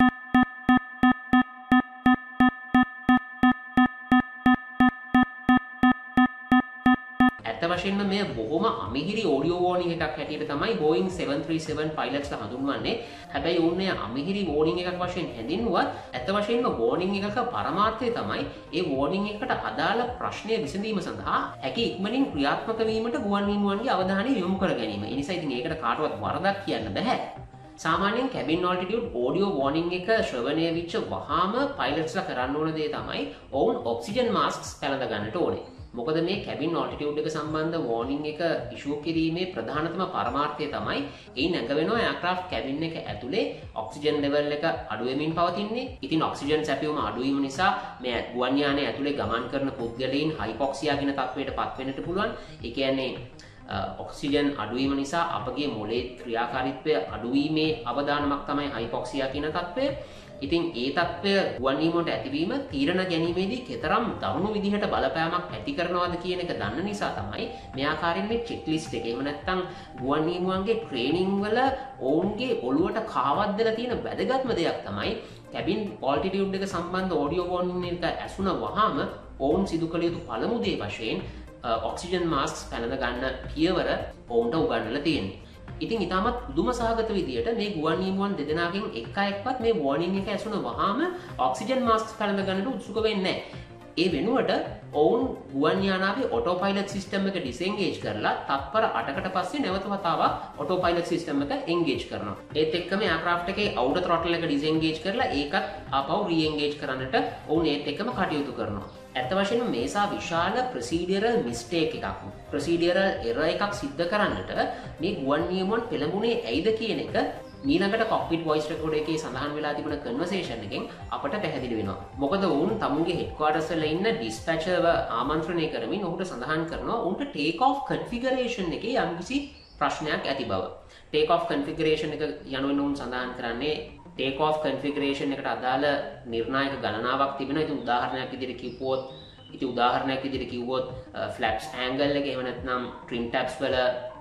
වශයෙන්ම මේ බොහොම අමිහිරි ඔඩියෝ වෝනින් එකක් හැටියට තමයි Boeing seven thirty-seven pilotsලා හඳුන්වන්නේ. හැබැයි උන්නේ අමිහිරි වෝනින් එකක් වශයෙන් හැඳින්වුවත් ඇත්ත වශයෙන්ම වෝනින් එකක පරමාර්ථය තමයි ඒ වෝනින් එකට අදාළ ප්‍රශ්නය විසඳීම සඳහා හැකි ඉක්මනින් ක්‍රියාත්මක වීමට ගුවන් නියමුවන්ගේ අවධානය යොමු කර ගැනීම. ඒ නිසා ඉතින් ඒකට කාටවත් වරදක් කියන්න බෑ. සාමාන්‍යයෙන් cabin altitude audio warning එක ශ්‍රවණය වෙච්ච වහාම pilotsලා කරන්න ඕන දේ තමයි ඔවුන් oxygen masks පැළඳ ගන්නට ඕනේ. මොකද මේ කැබින් ආල්ටිටියුඩ් එක සම්බන්ධ වෝනින් එක ඉෂුව කිරීමේ ප්‍රධානතම පරමාර්ථය තමයි ඒ නැගවෙනවා එයාක්‍රාෆ්ට් කැබින් එක ඇතුලේ ඔක්සිජන් ලෙවල් එක අඩු වෙමින් පවතින්නේ. ඉතින් ඔක්සිජන් සැපයුම අඩු වීම නිසා මේ ගුවන් යානයේ ඇතුලේ ගමන් කරන පුද්ගලයන් හයිපොක්සියා කියන තත්වයට පත් වෙන්නට පුළුවන්. ඒ කියන්නේ ඔක්සිජන් අඩුවීම නිසා අපගේ මොලේ ක්‍රියාකාරීත්වය අඩුවීමේ අවදානමක් තමයි හයිපොක්සියා කියන තත්වය. ඉතින් ඒ තත්ත්වය ගුවන් නියමුවන්ට ඇතිවීම තීරණ ගැනීමේදී කෙතරම් දරුණු විදිහට බලපෑමක් ඇති කරනවද කියන එක දන්න නිසා තමයි මේ ආකාරයෙන් මේ චෙක් ලිස්ට් එක එහෙම නැත්නම් ගුවන් නියමුවන්ගේ ට්‍රේනින් වල ඔවුන්ගේ ඔළුවට කාවද්දලා තියෙන වැදගත්ම දෙයක් තමයි කැබින් ආල්ටිටියුඩ් එක සම්බන්ධ ඔඩියෝ වෝනින් එක ඇසුණ වහාම ඔවුන් සිදු කළ යුතු පළමු දේ වශයෙන් ඔක්සිජන් මාස්ක්ස් පැළඳ ගන්න පියවර ඔවුන්ට උගන්වලා තියෙන්නේ. ඉතින් ඉතාමත් පුදුම සහගත විදියට මේ ගුවන් නියමුවන් දෙදෙනාගෙන් එක් අයෙක්වත් මේ වෝනින් එක ඇසුණ වහාම ඔක්සිජන් මාස්ක්ස් පැළඳ ගන්නට උත්සුක වෙන්නේ නැහැ. ඒ වෙනුවට ඔවුන් ගුවන් යානාවේ ඔටෝ පයිලට් සිස්ටම් එක ඩිසෙන්ගේජ් කරලා තත්පර අටකට පස්සේ නැවත වතාවක් ඔටෝ පයිලට් සිස්ටම් එක එන්ගේජ් කරනවා. ඒත් එක්කම එයාක්‍රාෆ්ට් එකේ අවුටර් ත්‍රොටල් එක ඩිසෙන්ගේජ් කරලා ඒකත් ආපහු රීඑන්ගේජ් කරන්නට ඔවුන් ඒත් එක්කම කටයුතු කරනවා. ඇත්ත වශයෙන්ම මේසා විශාල ප්‍රොසීඩරල් මිස්ටේක් එකක් ප්‍රොසීඩරල් එරර් එකක් සිද්ධ කරන්නට මේ ගුවන් නියමුවන් පෙළඹුණේ ඇයිද කියන එක ඊළඟට කොක්පිට් වොයිස් රෙකෝඩර් එකේ සඳහන් වෙලා තිබුණ කන්වර්සේෂන් එකෙන් අපට පැහැදිලි වෙනවා. මොකද වුන් තමුන්ගේ හෙඩ්ක්වාටර්ස් වල ඉන්න ඩිස්පැචර්ව ආමන්ත්‍රණය කරමින් ඔහුට සඳහන් කරනවා උන්ට ටේක් ඔෆ් කන්ෆිගරේෂන් එකේ යම්කිසි ප්‍රශ්නයක් ඇති බව. ටේක් ඔෆ් කන්ෆිගරේෂන් එක යනුවෙන් උන් සඳහන් කරන්නේ ටේක් ඔෆ් කන්ෆිගරේෂන් එකට අදාළ නිර්ණායක ගණනාවක් තිබෙනවා. ඉතින් උදාහරණයක් විදිහට කිව්වොත් ඉතින් උදාහරණයක් විදිහට කිව්වොත් ෆ්ලැප්ස් ඇන්ගල් එක එහෙම නැත්නම් ට්‍රිම් ටැබ්ස් වල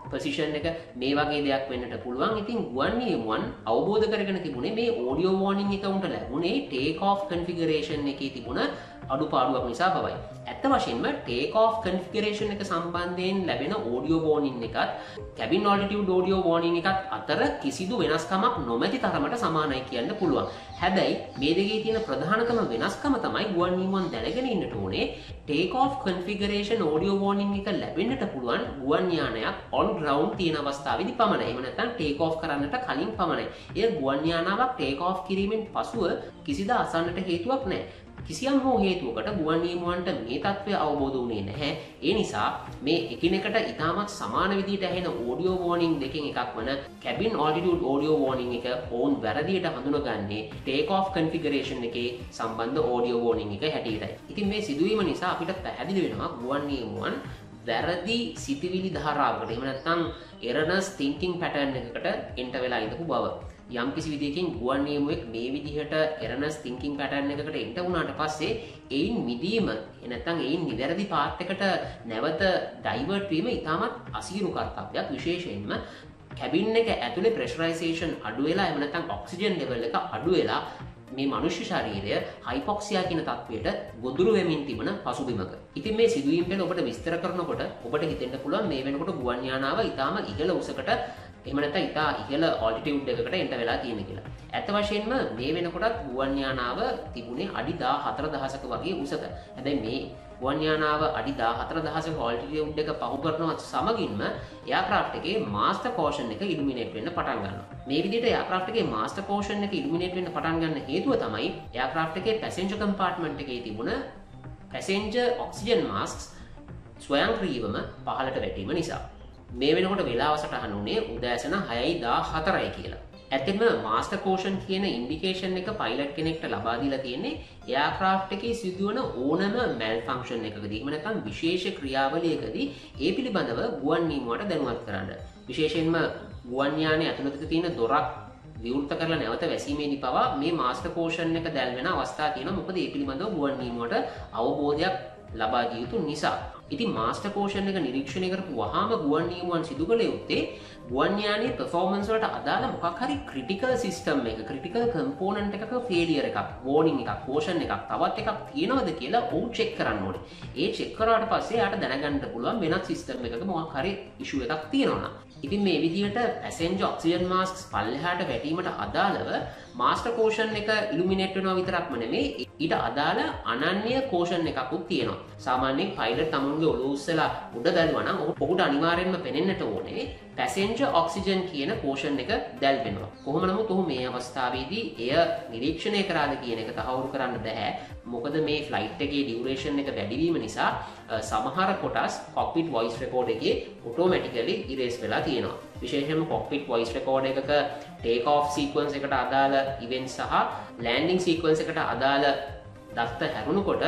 පොසිෂන් එක මේ වගේ දෙයක් වෙන්නට පුළුවන්. ඉතින් ගුවන් නියමුවන් අවබෝධ කරගෙන තිබුණේ මේ ඔඩියෝ වෝනින් එක උන්ට ලැබුණේ ටේක් ඔෆ් කන්ෆිගරේෂන් එකේ තිබුණ අඩුපාඩුවක් නිසා බවයි. ඇත්ත වශයෙන්ම ටේක් ඔෆ් කන්ෆිගරේෂන් එක සම්බන්ධයෙන් ලැබෙන ඔඩියෝ වෝනින් එකත් කැබින් ඔල්ටිටියුඩ් ඔඩියෝ වෝනින් එකත් අතර කිසිදු වෙනස්කමක් නොමැති තරමට සමානයි කියන්න පුළුවන්. හැබැයි මේ දෙකේ තියෙන ප්‍රධානතම වෙනස්කම තමයි ගුවන් නියමුවන් දැනගෙන ඉන්නට ඕනේ ටේක් ඔෆ් කන්ෆිගරේෂන් ඔඩියෝ වෝනින් එක ලැබෙන්නට පුළුවන් ගුවන් යානයක් ඔන් ග්‍රවුන්ඩ් තියෙන අවස්ථාවේදී පමණයි. එහෙම නැත්නම් ටේක් ඔෆ් කරන්නට කලින් පමණයි. ඒ ගුවන් යානාවක් ටේක් ඔෆ් කිරීමෙන් පසුව කිසිදා අසන්නට හේතුවක් නැහැ. කිසියම් හෝ හේතුවකට ගුවන් නියමුවන්ට මේ තත්ත්වය අවබෝධ වුණේ නැහැ. ඒ නිසා මේ එකිනෙකට ඉතාමත් සමාන විදිහට ඇහෙන ඔඩියෝ වෝනින් දෙකෙන් එකක් වන කැබින් ඔල්ටිටියුඩ් ඔඩියෝ වෝනින් එක ඔවුන් වැරදියට හඳුනගන්නේ ටේක් ඔෆ් කන්ෆිගරේෂන් එකේ සම්බන්ධ ඔඩියෝ වෝනින් එක හැටියටයි. ඉතින් මේ සිදුවීම නිසා අපිට පැහැදිලි වෙනවා ගුවන් නියමුවන් වැරදි සිතිවිලි ධාරාවකට එහෙම නැත්නම් එරනස් තින්කින් පැටර්න් එකකට එන්ටර් වෙලා ඉඳපු බව. යම් කිසි විදිහකින් ගුවන් නියමුවෙක් මේ විදිහට එරනස් තින්කින් පැටර්න් එකකට එන්ටර් වුණාට පස්සේ ඒයින් මිදීම නැත්නම් ඒයින් නිවැරදි පාත් එකට නැවත ඩයිවර්ට් වීම ඉතාමත් අසීරු කර්තව්‍යයක්. විශේෂයෙන්ම කැබින් එක ඇතුලේ ප්‍රෙෂරයිසේෂන් අඩු වෙලා එහෙම නැත්නම් ඔක්සිජන් ලෙවල් එක අඩු වෙලා මේ මනුෂ්‍ය ශරීරය හයිපොක්සියා කියන තත්වයට ගොදුරු වෙමින් තිබෙන පසුබිමක. ඉතින් මේ සිදුවීම් ගැන ඔබට විස්තර කරනකොට ඔබට හිතෙන්න පුළුවන් මේ වෙනකොට ගුවන් යානාව ඉතාම ඉහළ උසකට එහෙම නැත්නම් ඉතා ඉහළ ඔල්ටිටියුඩ් එකකට එන්ටර් වෙලා තියෙන කියලා. ඇත්ත වශයෙන්ම මේ වෙනකොටත් ගුවන් යානාව තිබුණේ අඩි දාහතර දහසක වගේ උසක. හැබැයි මේ ගුවන් යානාව අඩි දාහතර දහසක ඔල්ටිටියුඩ් එක පහු කරනවත් සමගින්ම එයාක්‍රාෆ්ට් එකේ මාස්ටර් පෝෂන් එක ඉලුමිනේට් වෙන්න පටන් ගන්නවා. මේ විදිහට එයාක්‍රාෆ්ට් එකේ මාස්ටර් පෝෂන් එක ඉලුමිනේට් වෙන්න පටන් ගන්න හේතුව තමයි එයාක්‍රාෆ්ට් එකේ පැසෙන්ජර් කම්පාර්ට්මන්ට් එකේ තිබුණ පැසෙන්ජර් ඔක්සිජන් මාස්ක්ස් ස්වයංක්‍රීයවම පහළට වැටීම නිසා. මේ වෙනකොට වෙලාව සටහන උනේ උදෑසන හයයි දාහතරයි කියලා. ඇත්තටම මාස්ටර් පෝෂන් කියන ඉන්ඩිකේෂන් එක පයිලට් කෙනෙක්ට ලබා දීලා තියෙන්නේ එයාක්‍රාෆ්ට් එකේ සිදුවන ඕනම මැල් ෆන්ක්ෂන් එකකදී එහෙම නැත්නම් විශේෂ ක්‍රියාවලියකදී ඒ පිළිබඳව ගුවන් නියමුවට දැනුවත් කරන්න. විශේෂයෙන්ම ගුවන් යානයේ ඇතුළත තියෙන දොරක් විවෘත කරලා නැවත වැසීමේදී පවා මේ මාස්ටර් පෝෂන් එක දැල් වෙන අවස්ථා තියෙනවා. මොකද ඒ පිළිබඳව ගුවන් නියමුවට අවබෝධයක් ලබා දිය යුතු නිසා. ඉතින් මාස්ටර් පෝෂන් එක නිරීක්ෂණය කරපු වහාම ගුවන් නියමුවන් සිදු කළ යුත්තේ ගුවන් යානයේ පර්ෆෝමන්ස් වලට අදාළ මොකක් හරි ක්‍රිටිකල් සිස්ටම් එක ක්‍රිටිකල් කම්පෝනන්ට් එකක ෆේලියර් එකක් වෝනින් එකක් පෝෂන් එකක් තවත් එකක් තියෙනවද කියලා ඔවුන් චෙක් කරන්න ඕනේ. ඒ චෙක් කරාට පස්සේ යාට දැනගන්න පුළුවන් වෙනත් සිස්ටම් එකක මොකක් හරි ඉෂුව එකක් තියෙනවා. ඉතින් මේ විදිහට පැසෙන්ජර් ඔක්සිජන් මාස්ක්ස් පල්ලෙහාට වැටීමට අදාළව මාස්ටර් කෝෂන් එක ඉලුමිනේට් වෙනවා විතරක්ම නෙමෙයි ඊට අදාළ අනන්‍ය කෝෂන් එකකුත් තියෙනවා. සාමාන්‍යයෙන් පයිලට් තමුන්ගේ ඔළුව උස්සලා උඩ බැලුවා නම් ඔහුට අනිවාර්යෙන්ම පෙනෙන්නට ඕනේ පැසෙන්ජර් ඔක්සිජන් කියන කෝෂන් එක දැල් වෙනවා. කොහොම නමුත් ඔහු මේ අවස්ථාවේදී එය නිරීක්ෂණය කරාද කියන එක තහවුරු කරන්න බෑ. මොකද මේ ෆ්ලයිට් එකේ ඩියුරේෂන් එක වැඩි වීම නිසා සමහර කොටස් කොක්පිට් වොයිස් රෙකෝඩ් එකේ ඔටෝමැටිකලි ඉරේස් වෙලා තියෙනවා. විශේෂයෙන්ම කොක්පිට් වොයිස් රෙකෝඩ් එකක ටේක් ඔෆ් සීක්වන්ස් එකට අදාළ ඉවෙන්ට් සහ ලෑන්ඩින් සීක්වන්ස් එකට අදාළ දත්ත හැරුණුකොට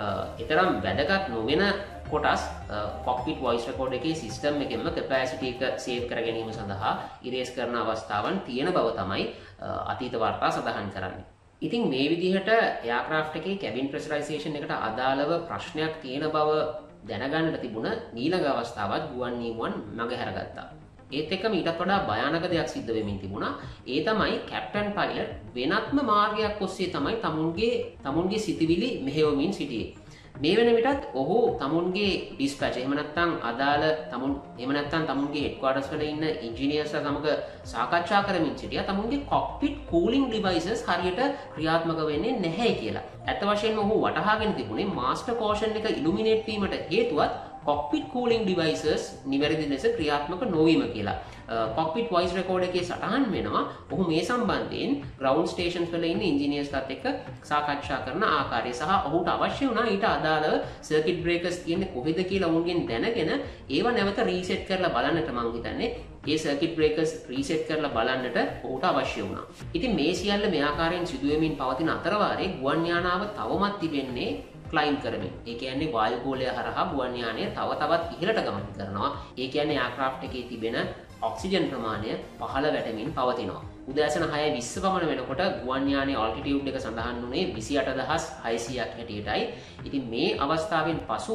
ඊතරම් වැදගත් නොවන කොටස් කොක්පිට් වොයිස් රෙකෝඩ් එකේ සිස්ටම් එකෙන්ම කැපැසිටි එක සේව් කර ගැනීම සඳහා ඉරේස් කරන අවස්ථාවන් තියෙන බව තමයි අතීත වාර්තා සඳහන් කරන්නේ. ඉතින් මේ විදිහට එයාක්‍රාෆ්ට් එකේ කැබින් ප්‍රෙෂරයිසේෂන් එකට අදාළව ප්‍රශ්නයක් තියෙන බව දැනගන්නට තිබුණ ඊළඟ අවස්ථාවත් ගුවන් නියමුවන් මගහැරගත්තා. ඒත් එක්කම ඊටත් වඩා භයානක දෙයක් සිද්ධ වෙමින් තිබුණා. ඒ තමයි කැප්ටන් පයිලට් වෙනත්ම මාර්ගයක් ඔස්සේ තමයි තමුන්ගේ තමුන්ගේ සිතිවිලි මෙහෙයවමින් සිටියේ. මේ වෙන විටත් ඔහු තමුන්ගේ ඩිස්පැච් එහෙම නැත්නම් අදාළ තමුන් එහෙම නැත්නම් තමුන්ගේ හෙඩ්ක්වාටර්ස් වල ඉන්න ඉන්ජිනියර්ස්ලා සමග සාකච්ඡා කරමින් සිටියා තමුන්ගේ කොක්පිට් කූලින් ඩිවයිසස් හරියට ක්‍රියාත්මක වෙන්නේ නැහැ කියලා. ඇත්ත වශයෙන්ම ඔහු වටහාගෙන තිබුණේ මාස්ටර් කෝෂන් එක ඉලුමිනේට් වීමට හේතුවත් කොක්පිට් කූලින් ඩිවයිසස් නිවැරදි ලෙස ක්‍රියාත්මක නොවීම කියලා. කොක්පිට් වොයිස් රෙකෝඩ් එකේ සටහන් වෙනවා ඔහු මේ සම්බන්ධයෙන් ග්‍රවුන්ඩ් ස්ටේෂන්ස් වල ඉන්න ඉන්ජිනියර්ස්ලාත් එක්ක සාකච්ඡා කරන ආකාරය සහ ඔහුට අවශ්‍ය වුණා ඊට අදාළව සර්කිට් බ්‍රේකර්ස් තියෙන්නේ කොහෙද කියලා ඔවුන්ගෙන් දැනගෙන ඒව නැවත රීසෙට් කරලා බලන්නට මං හිතන්නේ ඒ සර්කිට් බ්‍රේකර්ස් රීසෙට් කරලා බලන්නට ඔහුට අවශ්‍ය වුණා. ඉතින් මේ සියල්ල මේ ආකාරයෙන් සිදුවෙමින් පවතින අතරවාරේ ගුවන් යානාව තවමත් තිබෙන්නේ ක්ලයිම් කරමින්. ඒ කියන්නේ වායුගෝලය හරහා ගුවන් යානය තව තවත් ඉහළට ගමන් කරනවා. ඒ කියන්නේ එයාක්‍රාෆ්ට් එකේ තිබෙන ඔක්සිජන් ප්‍රමාණය පහළ වැටෙමින් පවතිනවා. උදෑසන හය විස්ස පමණ වෙනකොට ගුවන් යානයේ ඔල්ටිටියුඩ් එක සඳහන් වුණේ විසි අට දහස් හයසීයක් හැටියටයි. ඉතින් මේ අවස්ථාවෙන් පසුව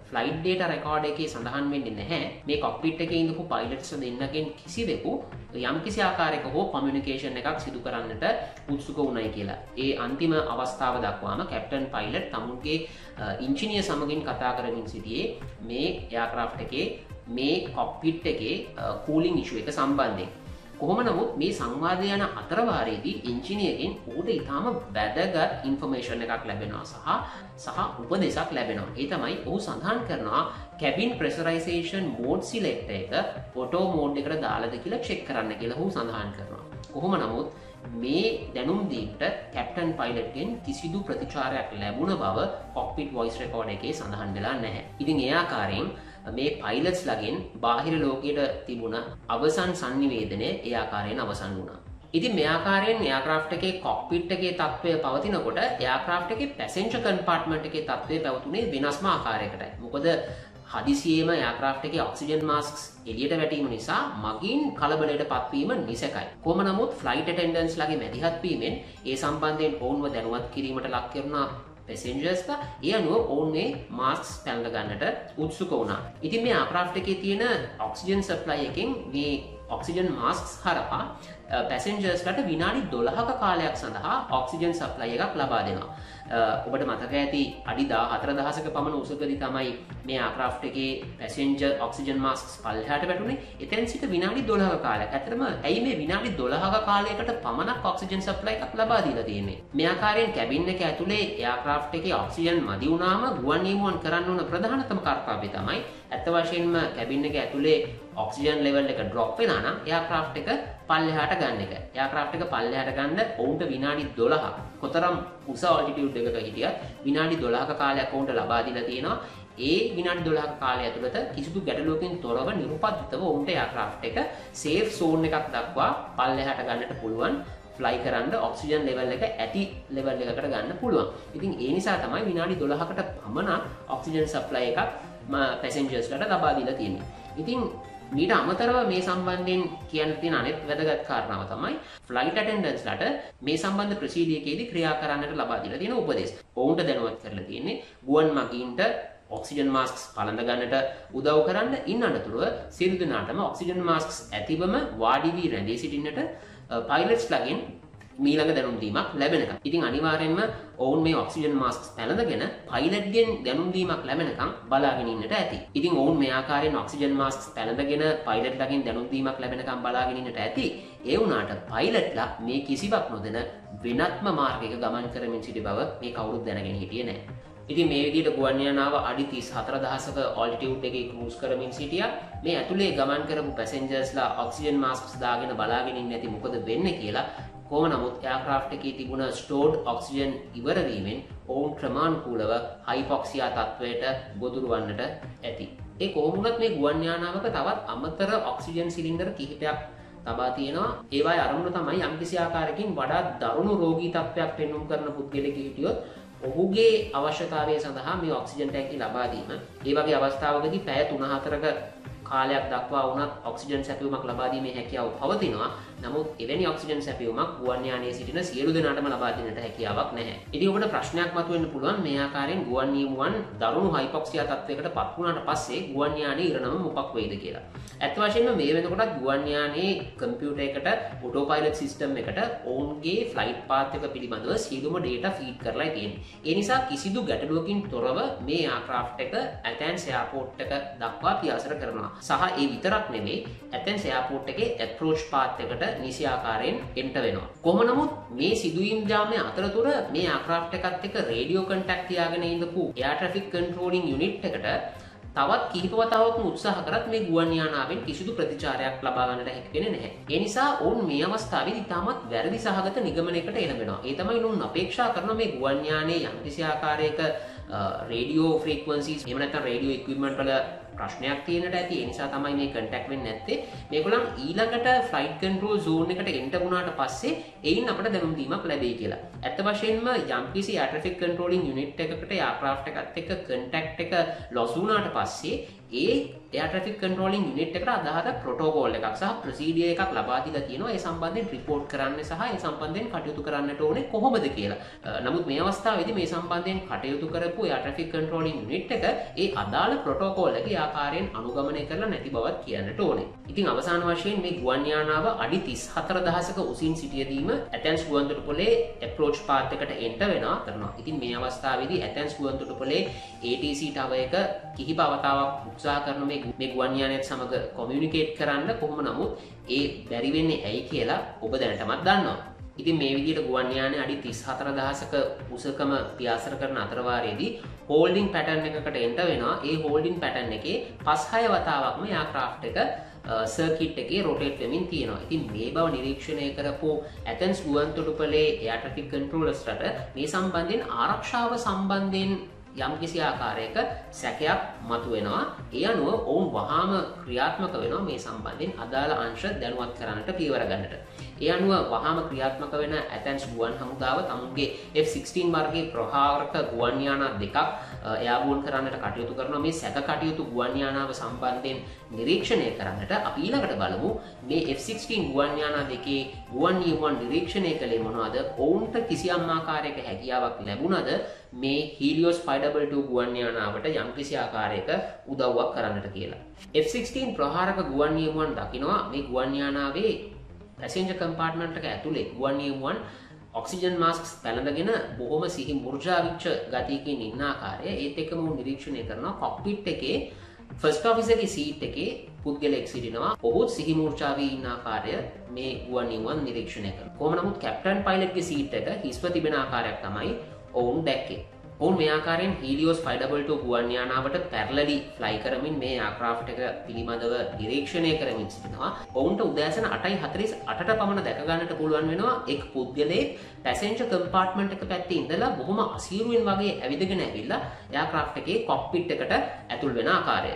ෆ්ලයිට් ඩේටා රෙකෝඩ් එකේ සඳහන් වෙන්නේ නැහැ මේ කොක්පිට් එකේ ඉඳපු පයිලට්ස් දෙන්නගෙන් කිසිවෙකු යම් කිසි ආකාරයක හෝ කමියුනිකේෂන් එකක් සිදු කරන්නට උත්සුක වුණයි කියලා. ඒ අන්තිම අවස්ථාව දක්වාම කැප්ටන් පයිලට් තමුන්ගේ ඉංජිනියර් සමගින් කතා කරමින් සිටියේ මේ එයාක්‍රාෆ්ට් එකේ මේ කොක්පිට් එකේ කූලින් ඉෂුව එක සම්බන්ධයෙන්. කොහොම නමුත් මේ සංවාදය යන අතරවාරයේදී ඉංජිනියර්ගෙන් ඌට ඉතාම වැදගත් ඉන්ෆර්මේෂන් එකක් ලැබෙනවා සහ සහ උපදෙසක් ලැබෙනවා. ඒ තමයි ඔහු සඳහන් කරනවා කැබින් ප්‍රෙෂරයිසේෂන් මෝඩ් සිලෙක්ට් එක ඔටෝ මෝඩ් එකට දාලාද කියලා චෙක් කරන්න කියලා ඔහු සඳහන් කරනවා. කොහොම නමුත් මේ දැනුම් දීමට කැප්ටන් පයිලට්ගෙන් කිසිදු ප්‍රතිචාරයක් ලැබුණ බව කොක්පිට් වොයිස් රෙකෝඩ් එකේ සඳහන් වෙලා නැහැ. ඉතින් ඒ ආකාරයෙන් මේ පයිලට්ස් ලගෙන් බාහිර ලෝකයට තිබුණ අවසන් සංනිවේදනය ඒ ආකාරයෙන් අවසන් වුණා. ඉතින් මේ ආකාරයෙන් එයාක්‍රාෆ්ට් එකේ කොක්පිට් එකේ තත්ත්වය පවතිනකොට එයාක්‍රාෆ්ට් එකේ පැසෙන්ජර් කම්පාර්ට්මන්ට් එකේ තත්ත්වය පැවතුනේ වෙනස්ම ආකාරයකටයි. මොකද හදිසියේම එයාක්‍රාෆ්ට් එකේ ඔක්සිජන් මාස්ක්ස් එළියට වැටීම නිසා මගින් කලබලයට පත්වීම නිසැකයි. කොහොම නමුත් ෆ්ලයිට් ඇටෙන්ඩන්ට්ස් ලගේ මැදිහත් වීමෙන් ඒ සම්බන්ධයෙන් ඔවුන්ව දැනුවත් කිරීමට ලක් කරන පැසෙන්ජර්ස්ලා ඒ අනුව ඔවුන් මේ මාස්ක්ස් පැළඳ ගන්නට උත්සුක වුණා. ඉතින් මේ එයාක්‍රාෆ්ට් එකේ තියෙන ඔක්සිජන් සප්ලයි එකෙන් මේ ඔක්සිජන් මාස්ක්ස් හරහා පැසෙන්ජර්ස්ලට විනාඩි දොළහක කාලයක් සඳහා ඔක්සිජන් සප්ලයි එකක් ලබා දෙනවා. ඔබට මතක ඇති අඩි හතර දහසක පමණ උසකදී තමයි මේ එයාක්‍රාෆ්ට් එකේ පැසෙන්ජර් ඔක්සිජන් මාස්ක්ස් පල්ලෙහාට වැටුනේ. එතෙන් සිට විනාඩි දොළහක කාලයක්. ඇත්තටම ඇයි මේ විනාඩි දොළහක කාලයකට පමණක් ඔක්සිජන් සප්ලයි එකක් ලබා දීලා තියෙන්නේ? මේ ආකාරයෙන් කැබින් එක ඇතුලේ එයාක්‍රාෆ්ට් එකේ ඔක්සිජන් මදි වුණාම ගුවන් නියමුවන් කරන්න ඕන ප්‍රධානතම කාර්යය තමයි ඇත්ත වශයෙන්ම කැබින් එක ඇතුලේ ඔක්සිජන් ලෙවල් එක ඩ්‍රොප් වෙනා නම් එයාක්‍රාෆ්ට් එක පල්ලෙහාට ගන්න එක. එයාක්‍රාෆ්ට් එක පල්ලෙහාට ගන්න ඔවුන්ට විනාඩි දොළහක් කොතරම් උස ඔල්ටිටියුඩ් එකක හිටියත් විනාඩි දොළහක කාලයක් ඔවුන්ට ලබා දීලා තියෙනවා. ඒ විනාඩි දොළහක කාලය ඇතුළත කිසිදු ගැටලුවකින් තොරව නිරුපද්‍රිතව ඔවුන්ට එයාක්‍රාෆ්ට් එක සේෆ් සෝන් එකක් දක්වා පල්ලෙහාට ගන්නට පුළුවන්. ෆ්ලයි කරන්න ඔක්සිජන් ලෙවල් එක ඇති ලෙවල් එකකට ගන්න පුළුවන්. ඉතින් ඒ නිසා තමයි විනාඩි දොළහකට පමණ ඔක්සිජන් සප්ලයි එකක් පැසෙන්ජර්ස්ලට ලබා දීලා තියෙන්නේ. ඉතින් මීට අමතරව මේ සම්බන්ධයෙන් කියන්න තියෙන අනෙක් වැදගත් කාරණාව තමයි ෆ්ලයිට් ඇටෙන්ඩන්ට්ස්ලට මේ සම්බන්ධ ප්‍රසීඩියකේදී ක්‍රියා කරන්නට ලබා දීලා තියෙන උපදෙස්. ඔවුන්ට දැනුවත් කරලා තියෙන්නේ ගුවන් මගීන්ට ඔක්සිජන් මාස්ක්ස් පළඳ ගන්නට උදව් කරන්න. ඉන් අනතුරුව සියලු දෙනාටම ඔක්සිජන් මාස්ක්ස් ඇතිවම වාඩි වී රැඳී සිටින්නට පයිලට්ස් ලගෙන් මීළඟ දැනුම් දීමක් ලැබෙනකම්. ඉතින් අනිවාර්යෙන්ම ඔවුන් මේ ඔක්සිජන් මාස්ක්ස් පැළඳගෙන පයිලට්ගෙන් දැනුම් දීමක් ලැබෙනකම් බලාගෙන ඉන්නට ඇති. ඉතින් ඔවුන් මේ ආකාරයෙන් ඔක්සිජන් මාස්ක්ස් පැළඳගෙන පයිලට්ලගෙන් දැනුම් දීමක් ලැබෙනකම් බලාගෙන ඉන්නට ඇති. ඒ වුණාට පයිලට්ලා මේ කිසිවක් නොදැන වෙනත්ම මාර්ගයක ගමන් කරමින් සිටි බව මේ කවුරුත් දැනගෙන හිටියේ නැහැ. ඉතින් මේ විදිහට ගුවන් යානාව අඩි තිස් හතර දහසක ඔල්ටිටියුඩ් එකේ ක්‍රූස් කරමින් සිටියා. මේ ඇතුලේ ගමන් කරපු පැසෙන්ජර්ස්ලා ඔක්සිජන් මාස්ක්ස් දාගෙන බලාගෙන ඉන්නේ නැති මොකද වෙන්නේ කියලා. කොහොම නමුත් එයාක්‍රාෆ්ට් එකේ තිබුණ ස්ටෝර්ඩ් ඔක්සිජන් ඉවර වීමෙන් ඔවුන් ක්‍රමානුකූලව හයිපොක්සියා තත්වයට ගොදුරු වන්නට ඇති. ඒ කොහොම වුණත් මේ ගුවන් යානාවක තවත් අමතර ඔක්සිජන් සිලින්ඩර් කිහිපයක් තබා තියෙනවා. ඒවායේ අරමුණ තමයි යම්කිසි ආකාරයකින් වඩා දරුණු රෝගී තත්ත්වයක් පෙන්වුම් කරන පුද්ගලෙක් හිටියොත් ඔහුගේ අවශ්‍යතාවය සඳහා මේ ඔක්සිජන් ටැංකිය ලබා දීම. ඒ වගේ අවස්ථාවකදී පැය තුන හතරක කාලයක් දක්වා වුණත් ඔක්සිජන් සැපයුමක් ලබා දීමේ හැකියාව පවතිනවා. නමුත් එවැනි ඔක්සිජන් සැපයුමක් ගුවන් යානයේ සිටින සියලු දෙනාටම ලබා දෙන්නට හැකියාවක් නැහැ. ඉතින් ඔබට ප්‍රශ්නයක් මතුවෙන්න පුළුවන් මේ ආකාරයෙන් ගුවන් නියමුවන් දරුණු හයිපොක්සියා තත්ත්වයකට පත් වුණාට පස්සේ ගුවන් යානයේ ඉරණම මොකක් වෙයිද කියලා. ඇත්ත වශයෙන්ම මේ වෙනකොටත් ගුවන් යානයේ කම්පියුටර් එකට ඔටෝ පයිලට් සිස්ටම් එකට ඔවුන්ගේ ෆ්ලයිට් පාත් එක පිළිබඳව සියලුම ඩේටා ෆීඩ් කරලා තියෙන්නේ. ඒ නිසා කිසිදු ගැටලුවකින් තොරව මේ එයාක්‍රාෆ්ට් එක ඇතැන්ස් එයාපෝට් එක දක්වා පියාසර කරනවා. සහ ඒ විතරක් නෙමෙයි ඇතැන්ස් එයාපෝට් එකේ ඇප්‍රෝච් පාත් එකට නිසි ආකාරයෙන් එන්ටර් වෙනවා. කොහොම නමුත් මේ සිදුවීම් ජාමයේ අතරතුර මේ එයාක්‍රාෆ්ට් එකත් එක්ක රේඩියෝ කන්ටැක්ට් තියාගෙන ඉඳපු එයාර් ට්‍රැෆික් කන්ට්‍රෝලින් යුනිට් එකට තවත් කිහිප වතාවක්ම උත්සාහ කරත් මේ ගුවන් යානාවෙන් කිසිදු ප්‍රතිචාරයක් ලබා ගන්නට හැකි වෙන්නේ නැහැ. ඒ නිසා ඔවුන් මේ අවස්ථාවේදී ඉතාමත් වැරදි සහගත නිගමනයකට එළඹෙනවා. ඒ තමයි ඔවුන් අපේක්ෂා කරන මේ ගුවන් යානයේ යම්කිසි ආකාරයක රේඩියෝ ෆ්‍රීකවන්සිස් එහෙම නැත්නම් රේඩියෝ ඉක්විප්මන්ට් වල ප්‍රශ්නයක් තියෙනට ඇති. ඒ නිසා තමයි මේ කන්ටැක්ට් වෙන්නේ නැත්තේ. මේගොල්ලන් ඊළඟට ෆ්ලයිට් කන්ට්‍රෝල් zone එකට එන්ටර් වුණාට පස්සේ එයින් අපට දැනුම් දීමක් ලැබෙයි කියලා. ඇත්ත වශයෙන්ම යම්කිසි එයාර් ට්‍රැෆික් කන්ට්‍රෝලින් යුනිට් එකකට එයාක්‍රාෆ්ට් එකත් එක්ක කන්ටැක්ට් එක ලොස් වුණාට පස්සේ ඒ එයා ට්‍රැෆික් කන්ට්‍රෝලින් යුනිට් එකට අදාළ ප්‍රොටෝකෝල් එකක් සහ ප්‍රොසීඩියර් එකක් ලබා දීලා තියෙනවා ඒ සම්බන්ධයෙන් රිපෝට් කරන්න සහ ඒ සම්බන්ධයෙන් කටයුතු කරන්නට ඕනේ කොහොමද කියලා. නමුත් මේ අවස්ථාවේදී මේ සම්බන්ධයෙන් කටයුතු කරපු එයා ට්‍රැෆික් කන්ට්‍රෝලින් යුනිට් එක ඒ අදාළ ප්‍රොටෝකෝල් එකේ ආකාරයෙන් අනුගමනය කරලා නැති බවත් කියන්නට ඕනේ. ඉතින් අවසාන වශයෙන් මේ ගුවන් යානාව අඩි තිස් හතර දහසක උසින් සිටියදීම ඇතැන්ස් ගුවන්තොටුපොලේ ඇප්‍රෝච් පාත් එකට එන්ටර් වෙනවා කරනවා. ඉතින් මේ අවස්ථාවේදී ඇතැන්ස් ගුවන්තොටුපොලේ ඒ ටී සී ටවර් එක කිහිප අවතාවක් උත්සාහ කරන මේ මේ ගුවන් යානයත් සමග කොමියුනිකේට් කරන්න කොහොම නමුත් ඒ බැරි වෙන්නේ ඇයි කියලා ඔබ දැනටමත් දන්නවා. ඉතින් මේ විදිහට ගුවන් යානය අඩි තිස් හතර දහසක උසකම පියාසර කරන අතරවාරයේදී හෝල්ඩින් පැටර්න් එකකට එන්ටර් වෙනවා. ඒ හෝල්ඩින් පැටර්න් එකේ පස් හය වතාවක්ම එයාක්‍රාෆ්ට් එක සර්කිට් එකේ රොටේට් වෙමින් තියෙනවා. ඉතින් මේ බව නිරීක්ෂණය කරපු ඇතැන්ස් ගුවන්තොටුපොලේ එයාර් ට්‍රැෆික් කන්ට්‍රෝලර්ස්ට මේ සම්බන්ධයෙන් ආරක්ෂාව සම්බන්ධයෙන් යම් කිසි ආකාරයක සැකයක් මතුවෙනවා. ඒ අනුව ඔවුන් වහාම ක්‍රියාත්මක වෙනවා මේ සම්බන්ධයෙන් අදාළ අංශ දැනුවත් කරන්නට පියවර ගන්නට. ඒ අනුව වහාම ක්‍රියාත්මක වෙන ඇතැන්ස් ගුවන් හමුදාව තමුන්ගේ එෆ් සික්ස්ටීන් වර්ගයේ ප්‍රහාරක ගුවන් යානා දෙකක් එයාබෝන් කරන්නට කටයුතු කරනවා. මේ සැක කටයුතු ගුවන් යානාව සම්බන්ධයෙන් නිරීක්ෂණය කරන්නට අපි ඊළඟට බලමු මේ එෆ් සික්ස්ටීන් ගුවන් යානා දෙකේ ගුවන් නියමුවන් නිරීක්ෂණය කළේ මොනවද? ඔවුන්ට කිසියම් ආකාරයක හැකියාවක් ලැබුණද මේ හීලියෝස් ෆයිව් ඩබල් ටූ ගුවන් යානාවට යම් කිසි ආකාරයක උදව්වක් කරන්නට කියලා. එෆ් සික්ස්ටීන් ප්‍රහාරක ගුවන් නියමුවන් දකිනවා මේ ගුවන් යානාවේ පැසෙන්ජර් කම්පාර්ට්මන්ට් එක ඇතුලේ ගුවන් නියමුවන් ඔක්සිජන් මාස්ක්ස් පැළඳගෙන බොහොම සිහි මුර්ජාවිච්ච ගතියකින් ඉන්න ආකාරය ඒත් එක්කම උන් නිරීක්ෂණය කරනවා කොක්පිට් එකේ ෆස්ට් ඔෆිසර්ගේ සීට් එකේ පුද්ගලයෙක් සිටිනවා. ඔහුත් සිහි මූර්ඡාවී ඉන්න ආකාරය මේ ගුවන් නියමුවන් නිරීක්ෂණය කරනවා. කොහොම නමුත් කැප්ටන් පයිලට්ගේ සීට් එක හිස්ව තිබෙන ආකාරයක් තමයි ඔවුන් දැක්කේ. ඔවුන් මේ ආකාරයෙන් හීලියෝස් ෆයිව් ඩබල් ටූ ගුවන් යානාවට පැරලලි ෆ්ලයි කරමින් මේ එයාක්‍රාෆ්ට් එක පිළිබඳව නිරීක්ෂණය කරමින් සිටිනවා. ඔවුන්ට උදෑසන අටයි හතළිස් අටට පමණ දැක ගන්නට පුළුවන් වෙනවා එක් පුද්ගලයෙක් පැසෙන්ජර් කම්පාර්ට්මන්ට් එක පැත්තේ ඉඳලා බොහොම අසීරුවෙන් වගේ ඇවිදගෙන ඇවිල්ලා එයාක්‍රාෆ්ට් එකේ කොක්පිට් එකට ඇතුල් වෙන ආකාරය.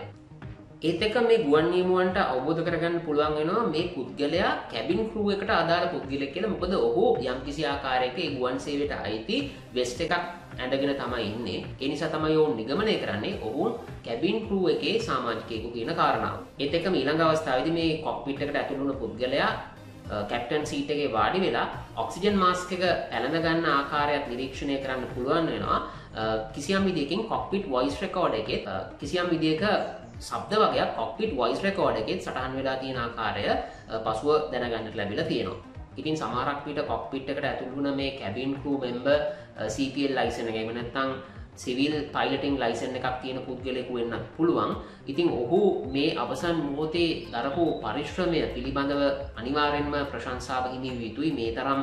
ඒත් එක්ක මේ ගුවන් නියමුවන්ට අවබෝධ කරගන්න පුළුවන් වෙනවා මේ පුද්ගලයා කැබින් ක්‍රූ එකට අදාළ පුද්ගලෙක් කියලා. මොකද ඔහු යම්කිසි ආකාරයක ඒ ගුවන් සේවයට අයිති වෙස්ට් එකක් ඇඳගෙන තමයි ඉන්නේ. ඒ නිසා තමයි ඔවුන් නිගමනය කරන්නේ ඔවුන් කැබින් ක්‍රූ එකේ සාමාජිකයෙකු කියන කාරණාව. ඒත් එක්කම ඊළඟ අවස්ථාවේදී මේ කොක්පිට් එකට ඇතුළු වුණු පුද්ගලයා කැප්ටන් සීට් එකේ වාඩි වෙලා ඔක්සිජන් මාස්ක් එක පැළඳ ගන්න ආකාරයත් නිරීක්ෂණය කරන්න පුළුවන් වෙනවා. කිසියම් විදියකින් කොක්පිට් වොයිස් රෙකෝඩර් එකේ කිසියම් විදියක ශබ්ද වගේක් කොක්පිට් වොයිස් රෙකෝඩර් එකේ සටහන් වෙලා තියෙන ආකාරය පසුව දැනගන්නට ලැබිලා තියෙනවා. ඉතින් සමහරක් විට කොක්පිට් එකට ඇතුළු වුණ මේ cabin crew member C P L licence එක එහෙම නැත්නම් සිවිල් පයිලටින් ලයිසන් එකක් තියෙන පුද්ගලයෙකු වෙන්නත් පුළුවන්. ඉතින් ඔහු මේ අවසන් මොහොතේ දරපු පරිශ්‍රමය පිළිබඳව අනිවාර්යෙන්ම ප්‍රශංසාව හිමි විය යුතුයි. මේ තරම්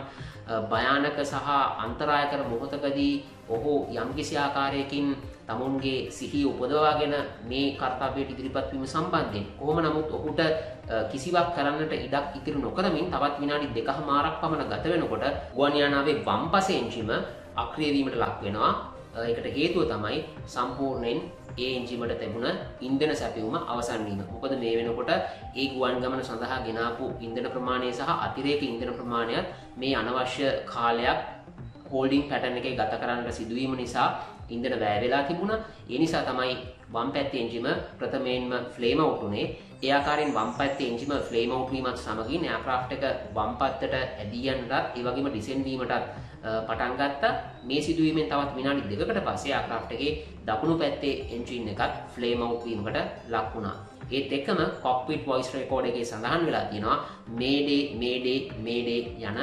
භයානක සහ අන්තරායකර මොහොතකදී ඔහු යම්කිසි ආකාරයකින් තමුන්ගේ සිහිය උපදවාගෙන මේ කර්තව්‍යයට ඉදිරිපත් වීම සම්බන්ධයෙන් කොහොම නමුත් ඔහුට කිසිවක් කරන්නට ඉඩක් ඉතිරි නොකරමින් තවත් විනාඩි දෙකමාරක් පමණ ගත වෙනකොට ගුවන් යානාවේ වම් පස එන්ජිම අක්‍රිය වීමට ලක් වෙනවා. ඒකට හේතුව තමයි සම්පූර්ණයෙන් ඒ එන්ජිමට තිබුණ ඉන්ධන සැපයුම අවසන් වීම. මොකද මේ වෙනකොට ඒ ගුවන් ගමන සඳහා ගෙනාපු ඉන්ධන ප්‍රමාණය සහ අතිරේක ඉන්ධන ප්‍රමාණයත් මේ අනවශ්‍ය කාලයක් හෝල්ඩින් පැටර්න් එකේ ගත කරන්නට සිදුවීම නිසා ඉන්ධන වැය වෙලා තිබුණා. ඒ නිසා තමයි වම් පැත්තේ එන්ජිම ප්‍රථමයෙන්ම ෆ්ලේම් අවුට් උනේ. ඒ ආකාරයෙන් වම් පැත්තේ එන්ජිම ෆ්ලේම් අවුට් වීමත් සමගින් එයාක්‍රාෆ්ට් එක වම් පැත්තට ඇදී යන්නත් ඒ වගේම ඩිසෙන්ඩ් වීමටත් පටන් ගත්තා. මේ සිදුවීමෙන් තවත් විනාඩි දෙකකට පස්සේ එයාක්‍රාෆ්ට් එකේ දකුණු පැත්තේ එන්ජින් එකත් ෆ්ලේම් අවුට් වීමකට ලක් වුණා. ඒත් එක්කම කොක්පිට් වොයිස් රෙකෝඩර් එකේ සඳහන් වෙලා තියෙනවා මේඩේ මේඩේ මේඩේ යන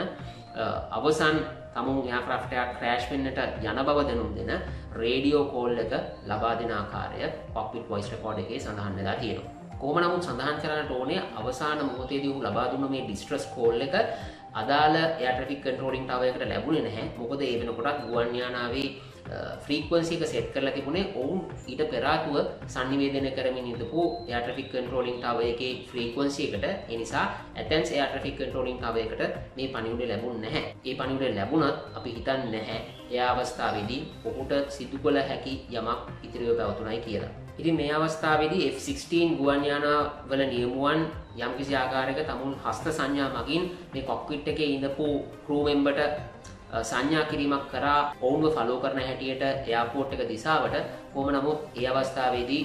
අවසන් තමුන් එයාක්‍රාෆ්ට් එක ක්‍රෑෂ් වෙන්නට යන බව දැනුම් දෙන රේඩියෝ කෝල් එක ලබා දෙන ආකාරය කොක්පිට් වොයිස් රෙකෝඩර් එකේ සඳහන් වෙලා තියෙනවා. කොහොම නමුත් සඳහන් කරන්නට ඕනේ අවසාන මොහොතේදී උන් ලබා දුන්න මේ ඩිස්ට්‍රස් කෝල් එක අදාළ එයාර් ට්‍රැෆික් කන්ට්‍රෝලින් ටවර් එකට ලැබුණේ නැහැ. මොකද ඒ වෙනකොටත් ගුවන් යානාවේ ෆ්‍රීකවන්සි එක සෙට් කරලා තිබුණේ ඔවුන් ඊට පෙර ආතුව sannivedana කරමින් ඉඳපු එයාර් ට්‍රැෆික් කන්ට්‍රෝලින් ටවර් එකේ ෆ්‍රීකවන්සි එකට. ඒ නිසා Athens air traffic controlling tower එකට මේ පණිවුඩය ලැබුණේ නැහැ. ඒ පණිවුඩය ලැබුණත් අපි හිතන්නේ නැහැ ඒ අවස්ථාවේදී ඔහුට සිදු කළ හැකි යමක් ඉතිරිව පැවතුණයි කියලා. ඉතින් මේ අවස්ථාවේදී එෆ් සික්ස්ටීන් ගුවන් යානාවල නියමුවන් යම්කිසි ආකාරයක තමුන් හස්ත සංඥා මගින් මේ කොක්පිට් එකේ ඉඳපු ක්‍රූ මෙම්බර්ට සංඥා කිරීමක් කරා ඔවුන්ව ෆලෝ කරන හැටියට එයාපෝට් එක දිසාවට. කොහොම නමුත් ඒ අවස්ථාවේදී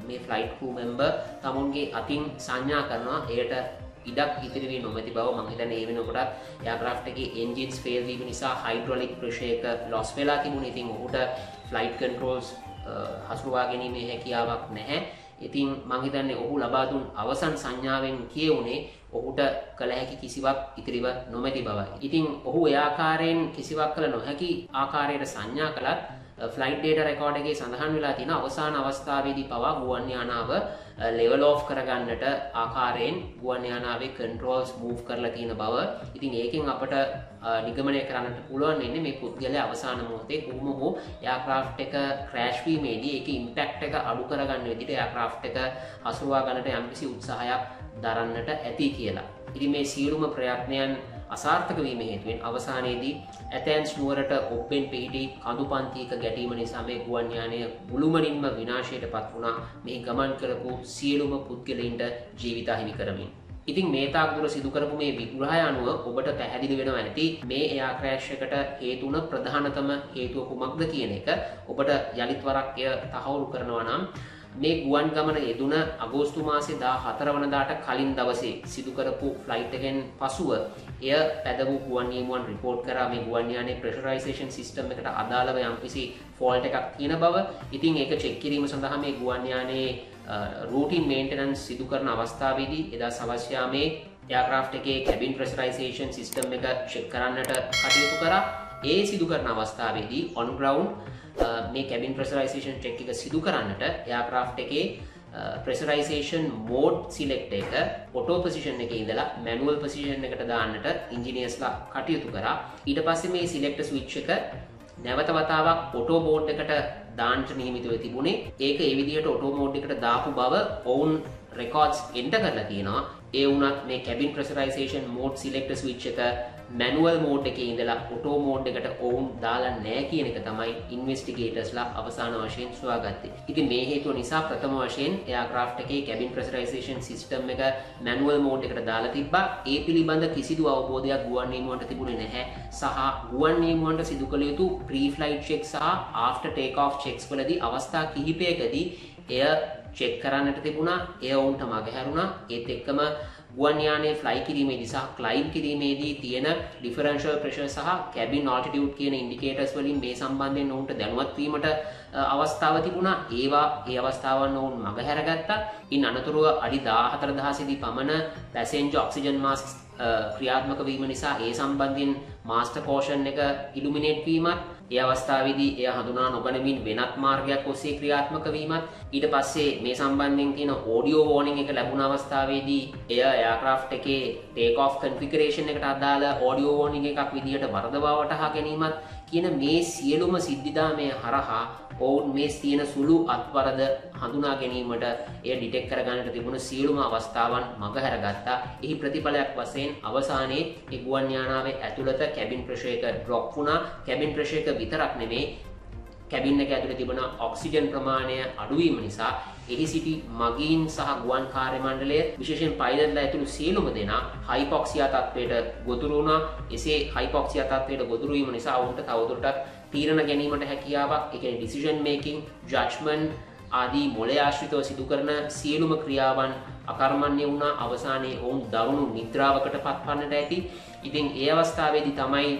මේ ෆ්ලයිට් ක්‍රූ මෙම්බර් තමුන්ගේ අතින් සංඥා කරනවා එයට ඉඩක් ඉතිරි වී නොමැති බව. මම හිතන්නේ ඒ වෙනකොටත් එයාක්‍රාෆ්ට් එකේ එන්ජින්ස් ෆේල් වීම නිසා හයිඩ්‍රොලික් ප්‍රෙෂර් එක ලොස් වෙලා තිබුණේ. ඉතින් ඔහුට ෆ්ලයිට් කන්ට්‍රෝල්ස් හසුරුවා ගැනීමේ හැකියාවක් නැහැ. ඉතින් මම හිතන්නේ ඔහු ලබා දුන් අවසන් සංඥාවෙන් කියවුනේ ඔහුට කළ හැකි කිසිවක් ඉතිරිව නොමැති බවයි. ඉතින් ඔහු ඒ ආකාරයෙන් කිසිවක් කළ නොහැකි ආකාරයට සංඥා කළත් ෆ්ලයිට් ඩේටා රෙකෝඩ් එකේ සඳහන් වෙලා තියෙන අවසාන අවස්ථාවේදී පවා ගුවන් යානාව ලෙවල් ඔෆ් කරගන්නට ආකාරයෙන් ගුවන් යානාවේ කන්ට්‍රෝල්ස් මූව් කරලා තියෙන බව. ඉතින් ඒකෙන් අපට නිගමනය කරන්නට පුළුවන් වෙන්නේ මේ පුද්ගලයා අවසාන මොහොතේ කොහොම හෝ එයාක්‍රාෆ්ට් එක ක්‍රෑෂ් වීමේදී ඒකේ ඉම්පැක්ට් එක අඩු කරගන්න විදිහට එයාක්‍රාෆ්ට් එක හසුරුවා ගන්නට යම්කිසි උත්සාහයක් දරන්නට ඇති කියලා. ඉතින් මේ සියලුම ප්‍රයත්නයන් අසාර්ථක වීම හේතුවෙන් අවසානයේදී ඇතැන්ස් නුවරට ඔබ්බෙන් පිහිටි කඳු පන්තියක ගැටීම නිසා මේ ගුවන් යානය මුළුමනින්ම විනාශයට පත් වුණා. මේ ගමන් කරපු සියලුම පුද්ගලයින්ට ජීවිත හිමි කරමින්. ඉතින් මේ තාක් දුර සිදු කරපු මේ විග්‍රහය අනුව ඔබට පැහැදිලි වෙනවා ඇති මේ එයා ක්‍රෑෂ් එකට හේතු වුණ ප්‍රධානතම හේතුව කුමක්ද කියන එක. ඔබට යලිත් වරක් එය තහවුරු කරනවා නම් මේ ගුවන් ගමන යෙදුන අගෝස්තු මාසේ දාහතර වනදාට කලින් දවසේ සිදු කරපු ෆ්ලයිට් එකෙන් පසුව එය පැද වූ ගුවන් නියමුවන් රිපෝට් කරා මේ ගුවන් යානයේ ප්‍රෙෂරයිසේෂන් සිස්ටම් එකට අදාළව යම්කිසි ෆෝල්ට් එකක් තියෙන බව. ඉතින් ඒක චෙක් කිරීම සඳහා මේ ගුවන් යානයේ රූටින් මේන්ටනන්ස් සිදු කරන අවස්ථාවේදී එදා සවස් යාමේ එයාක්‍රාෆ්ට් එකේ කැබින් ප්‍රෙෂරයිසේෂන් සිස්ටම් එක චෙක් කරන්නට කටයුතු කරා. ඒ සිදු කරන අවස්ථාවේදී ඔන් ග්‍රවුන්ඩ් මේ කැබින් ප්‍රෙෂරයිසේෂන් චෙක් එක සිදු කරන්නට එයාක්‍රාෆ්ට් එකේ ප්‍රෙෂරයිසේෂන් මෝඩ් සිලෙක්ට් එක ඔටෝ පොසිෂන් එකේ ඉඳලා මැනුවල් පොසිෂන් එකට දාන්නට ඉන්ජිනියර්ස්ලා කටයුතු කරා. ඊට පස්සේ මේ සිලෙක්ට් ස්විච් එක නැවත වතාවක් ඔටෝ මෝඩ් එකට දාන්න නියමිතව තිබුණේ. ඒක ඒ විදිහට ඔටෝ මෝඩ් එකට දාපු බව ඔවුන් රෙකෝඩ්ස් එන්ටර් කරලා තියෙනවා. ඒ වුණත් මේ cabin pressurisation mode select switch එක මැනුවල් මෝඩ් එකේ ඉඳලා ඔටෝ මෝඩ් එකට ඔවුන් දාලා නැහැ කියන එක තමයි ඉන්වෙස්ටිගේටර්ස්ලා අවසාන වශයෙන් සොයාගත්තේ. ඉතින් මේ හේතුව නිසා ප්‍රථම වශයෙන් එයාක්‍රාෆ්ට් එකේ කැබින් ප්‍රෙෂරයිසේෂන් සිස්ටම් එක මැනුවල් මෝඩ් එකට දාලා තිබ්බා. ඒ පිළිබඳ කිසිදු අවබෝධයක් ගුවන් නියමුවන්ට තිබුණේ නැහැ. සහ ගුවන් නියමුවන්ට සිදු කළ යුතු ප්‍රී ෆ්ලයිට් චෙක් සහ ආෆ්ටර් ටේක් ඔෆ් චෙක්ස් වලදී අවස්ථා කිහිපයකදී එය චෙක් කරන්නට තිබුණා. එය ඔවුන්ට මගහැරුණා. ඒත් එක්කම ගුවන් යානයේ ෆ්ලයි කිරීමේදී සහ ක්ලයිම් කිරීමේදී තියෙන ඩිෆරන්ෂල් ප්‍රෙෂර් සහ කැබින් ආල්ටිටියුඩ් කියන ඉන්ඩිකේටර්ස් වලින් මේ සම්බන්ධයෙන් ඔවුන්ට දැනුවත් වීමට අවස්ථාව තිබුණා. ඒවා ඒ අවස්ථාවන් ඔවුන් මගහැරගත්තා. ඉන් අනතුරුව අඩි දාහතර දහසේදී පමණ පැසෙන්ජර් ඔක්සිජන් මාස්ක් ක්‍රියාත්මක වීම නිසා ඒ සම්බන්ධයෙන් මාස්ටර් කෝෂන් එක ඉලුමිනේට් වීමත්, ඒ අවස්ථාවේදී එය හඳුනා නොගනිමින් වෙනත් මාර්ගයක් ඔස්සේ ක්‍රියාත්මක වීමත්, ඊට පස්සේ මේ සම්බන්ධයෙන් තියෙන ඕඩියෝ වෝනින් එක ලැබුණ අවස්ථාවේදී එය එයාක්‍රාෆ්ට් එකේ ටේක් ඔෆ් කන්ෆිගරේෂන් එකට අදාළ ඕඩියෝ වෝනින් එකක් විදිහට වරදවා වටහා ගැනීමත් කියන මේ සියලුම සිද්ධිදාමය හරහා ඔවුන් මේ තියෙන සුළු අත්වරද හඳුනා ගැනීමට එය ඩිටෙක්ට් කරගන්නට තිබුණු සියලුම අවස්ථාවන් මගහැරගත්තා. එහි ප්‍රතිඵලයක් වශයෙන් අවසානයේ ඒ ගුවන් යානාවේ ඇතුළත කැබින් ප්‍රෙෂර් එක ඩ්‍රොප් වුණා. කැබින් ප්‍රෙෂර් එක විතරක් නෙමෙයි, කැබින් එක ඇතුළේ තිබුණ ඔක්සිජන් ප්‍රමාණය අඩු වීම නිසා එහි සිටි මගීන් සහ ගුවන් කාර්ය මණ්ඩලය විශේෂයෙන් පයිලට්ලා ඇතුළු සියලුම දෙනා හයිපොක්සියා තත්ත්වයට ගොදුරු වුණා. එසේ හයිපොක්සියා තත්ත්වයට ගොදුරු වීම නිසා ඔවුන්ට තවදුරටත් තීරණ ගැනීමට හැකියාවක්, ඒ කියන්නේ ඩිසිෂන් මේකින්, ජජ්මන්ට් ආදී මොළය ආශ්‍රිතව සිදු කරන සියලුම ක්‍රියාවන් අකර්මණ්‍ය වුණා. අවසානයේ ඔවුන් දරුණු නිද්‍රාවකට පත්වන්නට ඇති. ඉතින් ඒ අවස්ථාවේදී තමයි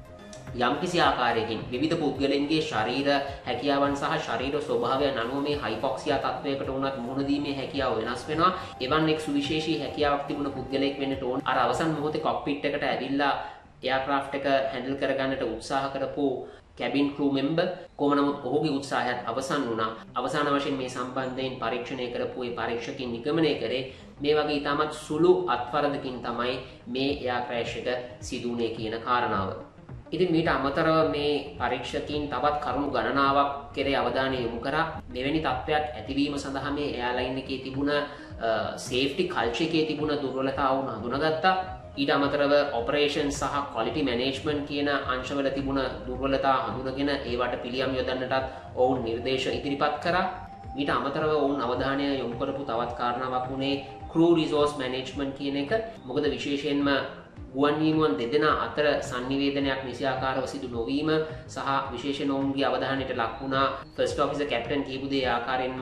යම්කිසි ආකාරයකින් විවිධ පුද්ගලයන්ගේ ශරීර හැකියාවන් සහ ශරීර ස්වභාවයන් අනුව මේ හයිපොක්සියා තත්ත්වයකට වුණත් මුහුණ දීමේ හැකියාව වෙනස් වෙනවා. එවන් එක් සුවිශේෂී හැකියාවක් තිබුණ පුද්ගලයෙක් වෙන්නට ඕන. අර අවසන් මොහොතේ කොක්පිට් එකට ඇවිල්ලා එයාක්‍රාෆ්ට් එක හැන්ඩල් කරගන්නට උත්සාහ කරපු කැබින් ක්‍රූ මෙම්බර් කොහොම නමුත් ඔහුගේ උත්සාහයත් අවසන් වුණා. අවසාන වශයෙන් මේ සම්බන්ධයෙන් පරීක්ෂණය කරපු ඒ පරීක්ෂකින් නිගමනය කරේ මේ වගේ ඉතාමත් සුළු අත්වරදකින් තමයි මේ එයා ක්‍රෑෂ් එක සිදු වුණේ කියන කාරණාව. ඉතින් මීට අමතරව මේ පරීක්ෂකින් තවත් කරුණු ගණනාවක් කෙරේ අවධානය යොමු කරා. මෙවැනි තත්ත්වයක් ඇතිවීම සඳහා මේ එයාලයින් එකේ තිබුණ සේෆ්ටි කල්චර් එකේ තිබුණ දුර්වලතාවුන් හඳුනාගත්තා. ඊට අමතරව ඔපරේෂන් සහ ක්වොලිටි මැනේජ්මන්ට් කියන අංශවල තිබුණ දුර්වලතා හඳුනගෙන ඒවට පිළියම් යොදන්නටත් ඔවුන් නිර්දේශ ඉදිරිපත් කරා. ඊට අමතරව ඔවුන් අවධානය යොමු කරපු තවත් කාරණාවක් වුණේ ක්‍රූ රිසෝස් මැනේජ්මන්ට් කියන එක. මොකද විශේෂයෙන්ම ගුවන් නියමුවන් දෙදෙනා අතර සංනිවේදනයක් නිසියාකාරව සිදු නොවීම සහ විශේෂයෙන් ඔවුන්ගේ අවධානයට ලක් වුණා ෆස්ට් ඔෆිසර් කැප්ටන් කියපු දේ ආකාරයෙන්ම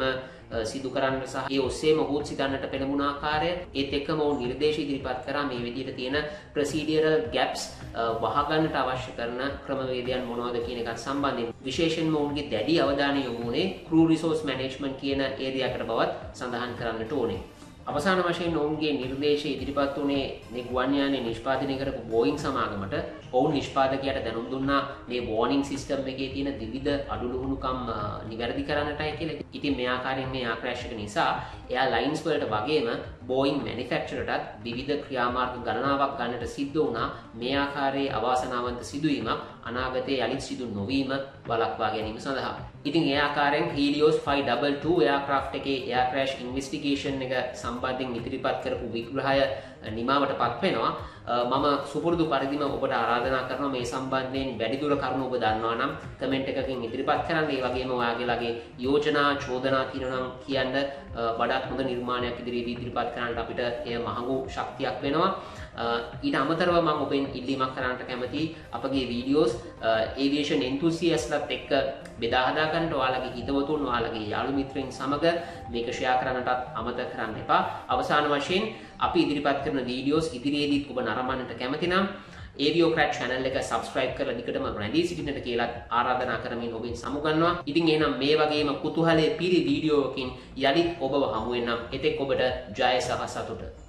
සිදු කරන්න සහ ඒ ඔස්සේම ඔහුත් සිතන්නට පෙළඹුණ ආකාරය ඒත් එක්කම ඔවුන් නිර්දේශ ඉදිරිපත් කරා මේ විදිහට තියෙන ප්‍රොසීඩියරල් ගැප්ස් වහගන්නට අවශ්‍ය කරන ක්‍රමවේදයන් මොනවද කියන එකත් සම්බන්ධයෙන් විශේෂයෙන්ම ඔවුන්ගේ දැඩි අවධානය යොමු වුණේ ක්‍රූ රිසෝස් මැනේජ්මන්ට් කියන ඒරියාකට බවත් සඳහන් කරන්නට ඕනේ. අවසාන වශයෙන් ඔවුන්ගේ නිර්දේශය ඉදිරිපත් වුණේ මේ ගුවන් යානය නිෂ්පාදනය කරපු බෝයින් සමාගමට. ඔවුන් නිෂ්පාදකයාට දැනුම් දුන්නා මේ වෝනින් සිස්ටම් එකේ තියෙන විවිධ අඩුලුහුණුකම් නිවැරදි කරන්නටයි කියලා. ඉතින් මේ ආකාරයෙන් මේ ආ ක්‍රැෂ් එක නිසා එයා ලයින්ස් වලට වගේම බෝයින් මැනුෆැක්චරර්ටත් විවිධ ක්‍රියාමාර්ග ගණනාවක් ගන්නට සිද්ධ වුණා. මේ ආකාරයේ අවාසනාවන්ත සිදුවීමක් අනාගතයේ යලිත් සිදු නොවීම වළක්වා ගැනීම සඳහා. ඉතින් ඒ ආකාරයෙන් Helios five two two aircraft එකේ එයා ක්‍රැෂ් ඉන්වෙස්ටිගේෂන් එක සම්බන්ධයෙන් ඉදිරිපත් කරපු විග්‍රහය නිමාවටපත් වෙනවා. මම සුපුරුදු පරිදිම ඔබට ආරාධනා කරනවා මේ සම්බන්ධයෙන් වැඩිදුර කරුණු ඔබ දන්නවා නම් කමෙන්ට් එකකින් ඉදිරිපත් කරන්න. ඒ වගේම ඔයාලගේ යෝජනා චෝදනා තියෙනවා නම් කියන්න. වඩාත් හොඳ නිර්මාණයක් ඉදිරියේදී ඉදිරිපත් කරන්නට අපිට එය මහඟු ශක්තියක් වෙනවා. ඊට අමතරව මම ඔබෙන් ඉල්ලීමක් කරන්නට කැමතියි අපගේ වීඩියෝස් ඒවියේෂන් එන්තුසියස්ට්ලත් එක්ක බෙදා හදා ගන්නට ඔයාලගේ හිතවතුන් ඔයාලගේ යාළු මිත්‍රයින් සමග මේක ෂෙයා කරන්නටත් අමතක කරන්න එපා. අවසාන වශයෙන් අපි ඉදිරිපත් කරන වීඩියෝස් ඉදිරියේදීත් ඔබ නරඹන්නට කැමති නම් AVOcrat channel එක subscribe කරලා දිගටම රැඳී සිටින්නට කියලා ආරාධනා කරමින් ඔබෙන් සමුගන්නවා. ඉතින් එහෙනම් මේ වගේම කුතුහලයේ පිරි වීඩියෝකින් යලිත් ඔබව හමු වෙනම් එතෙක් ඔබට ජය සහ සතුට.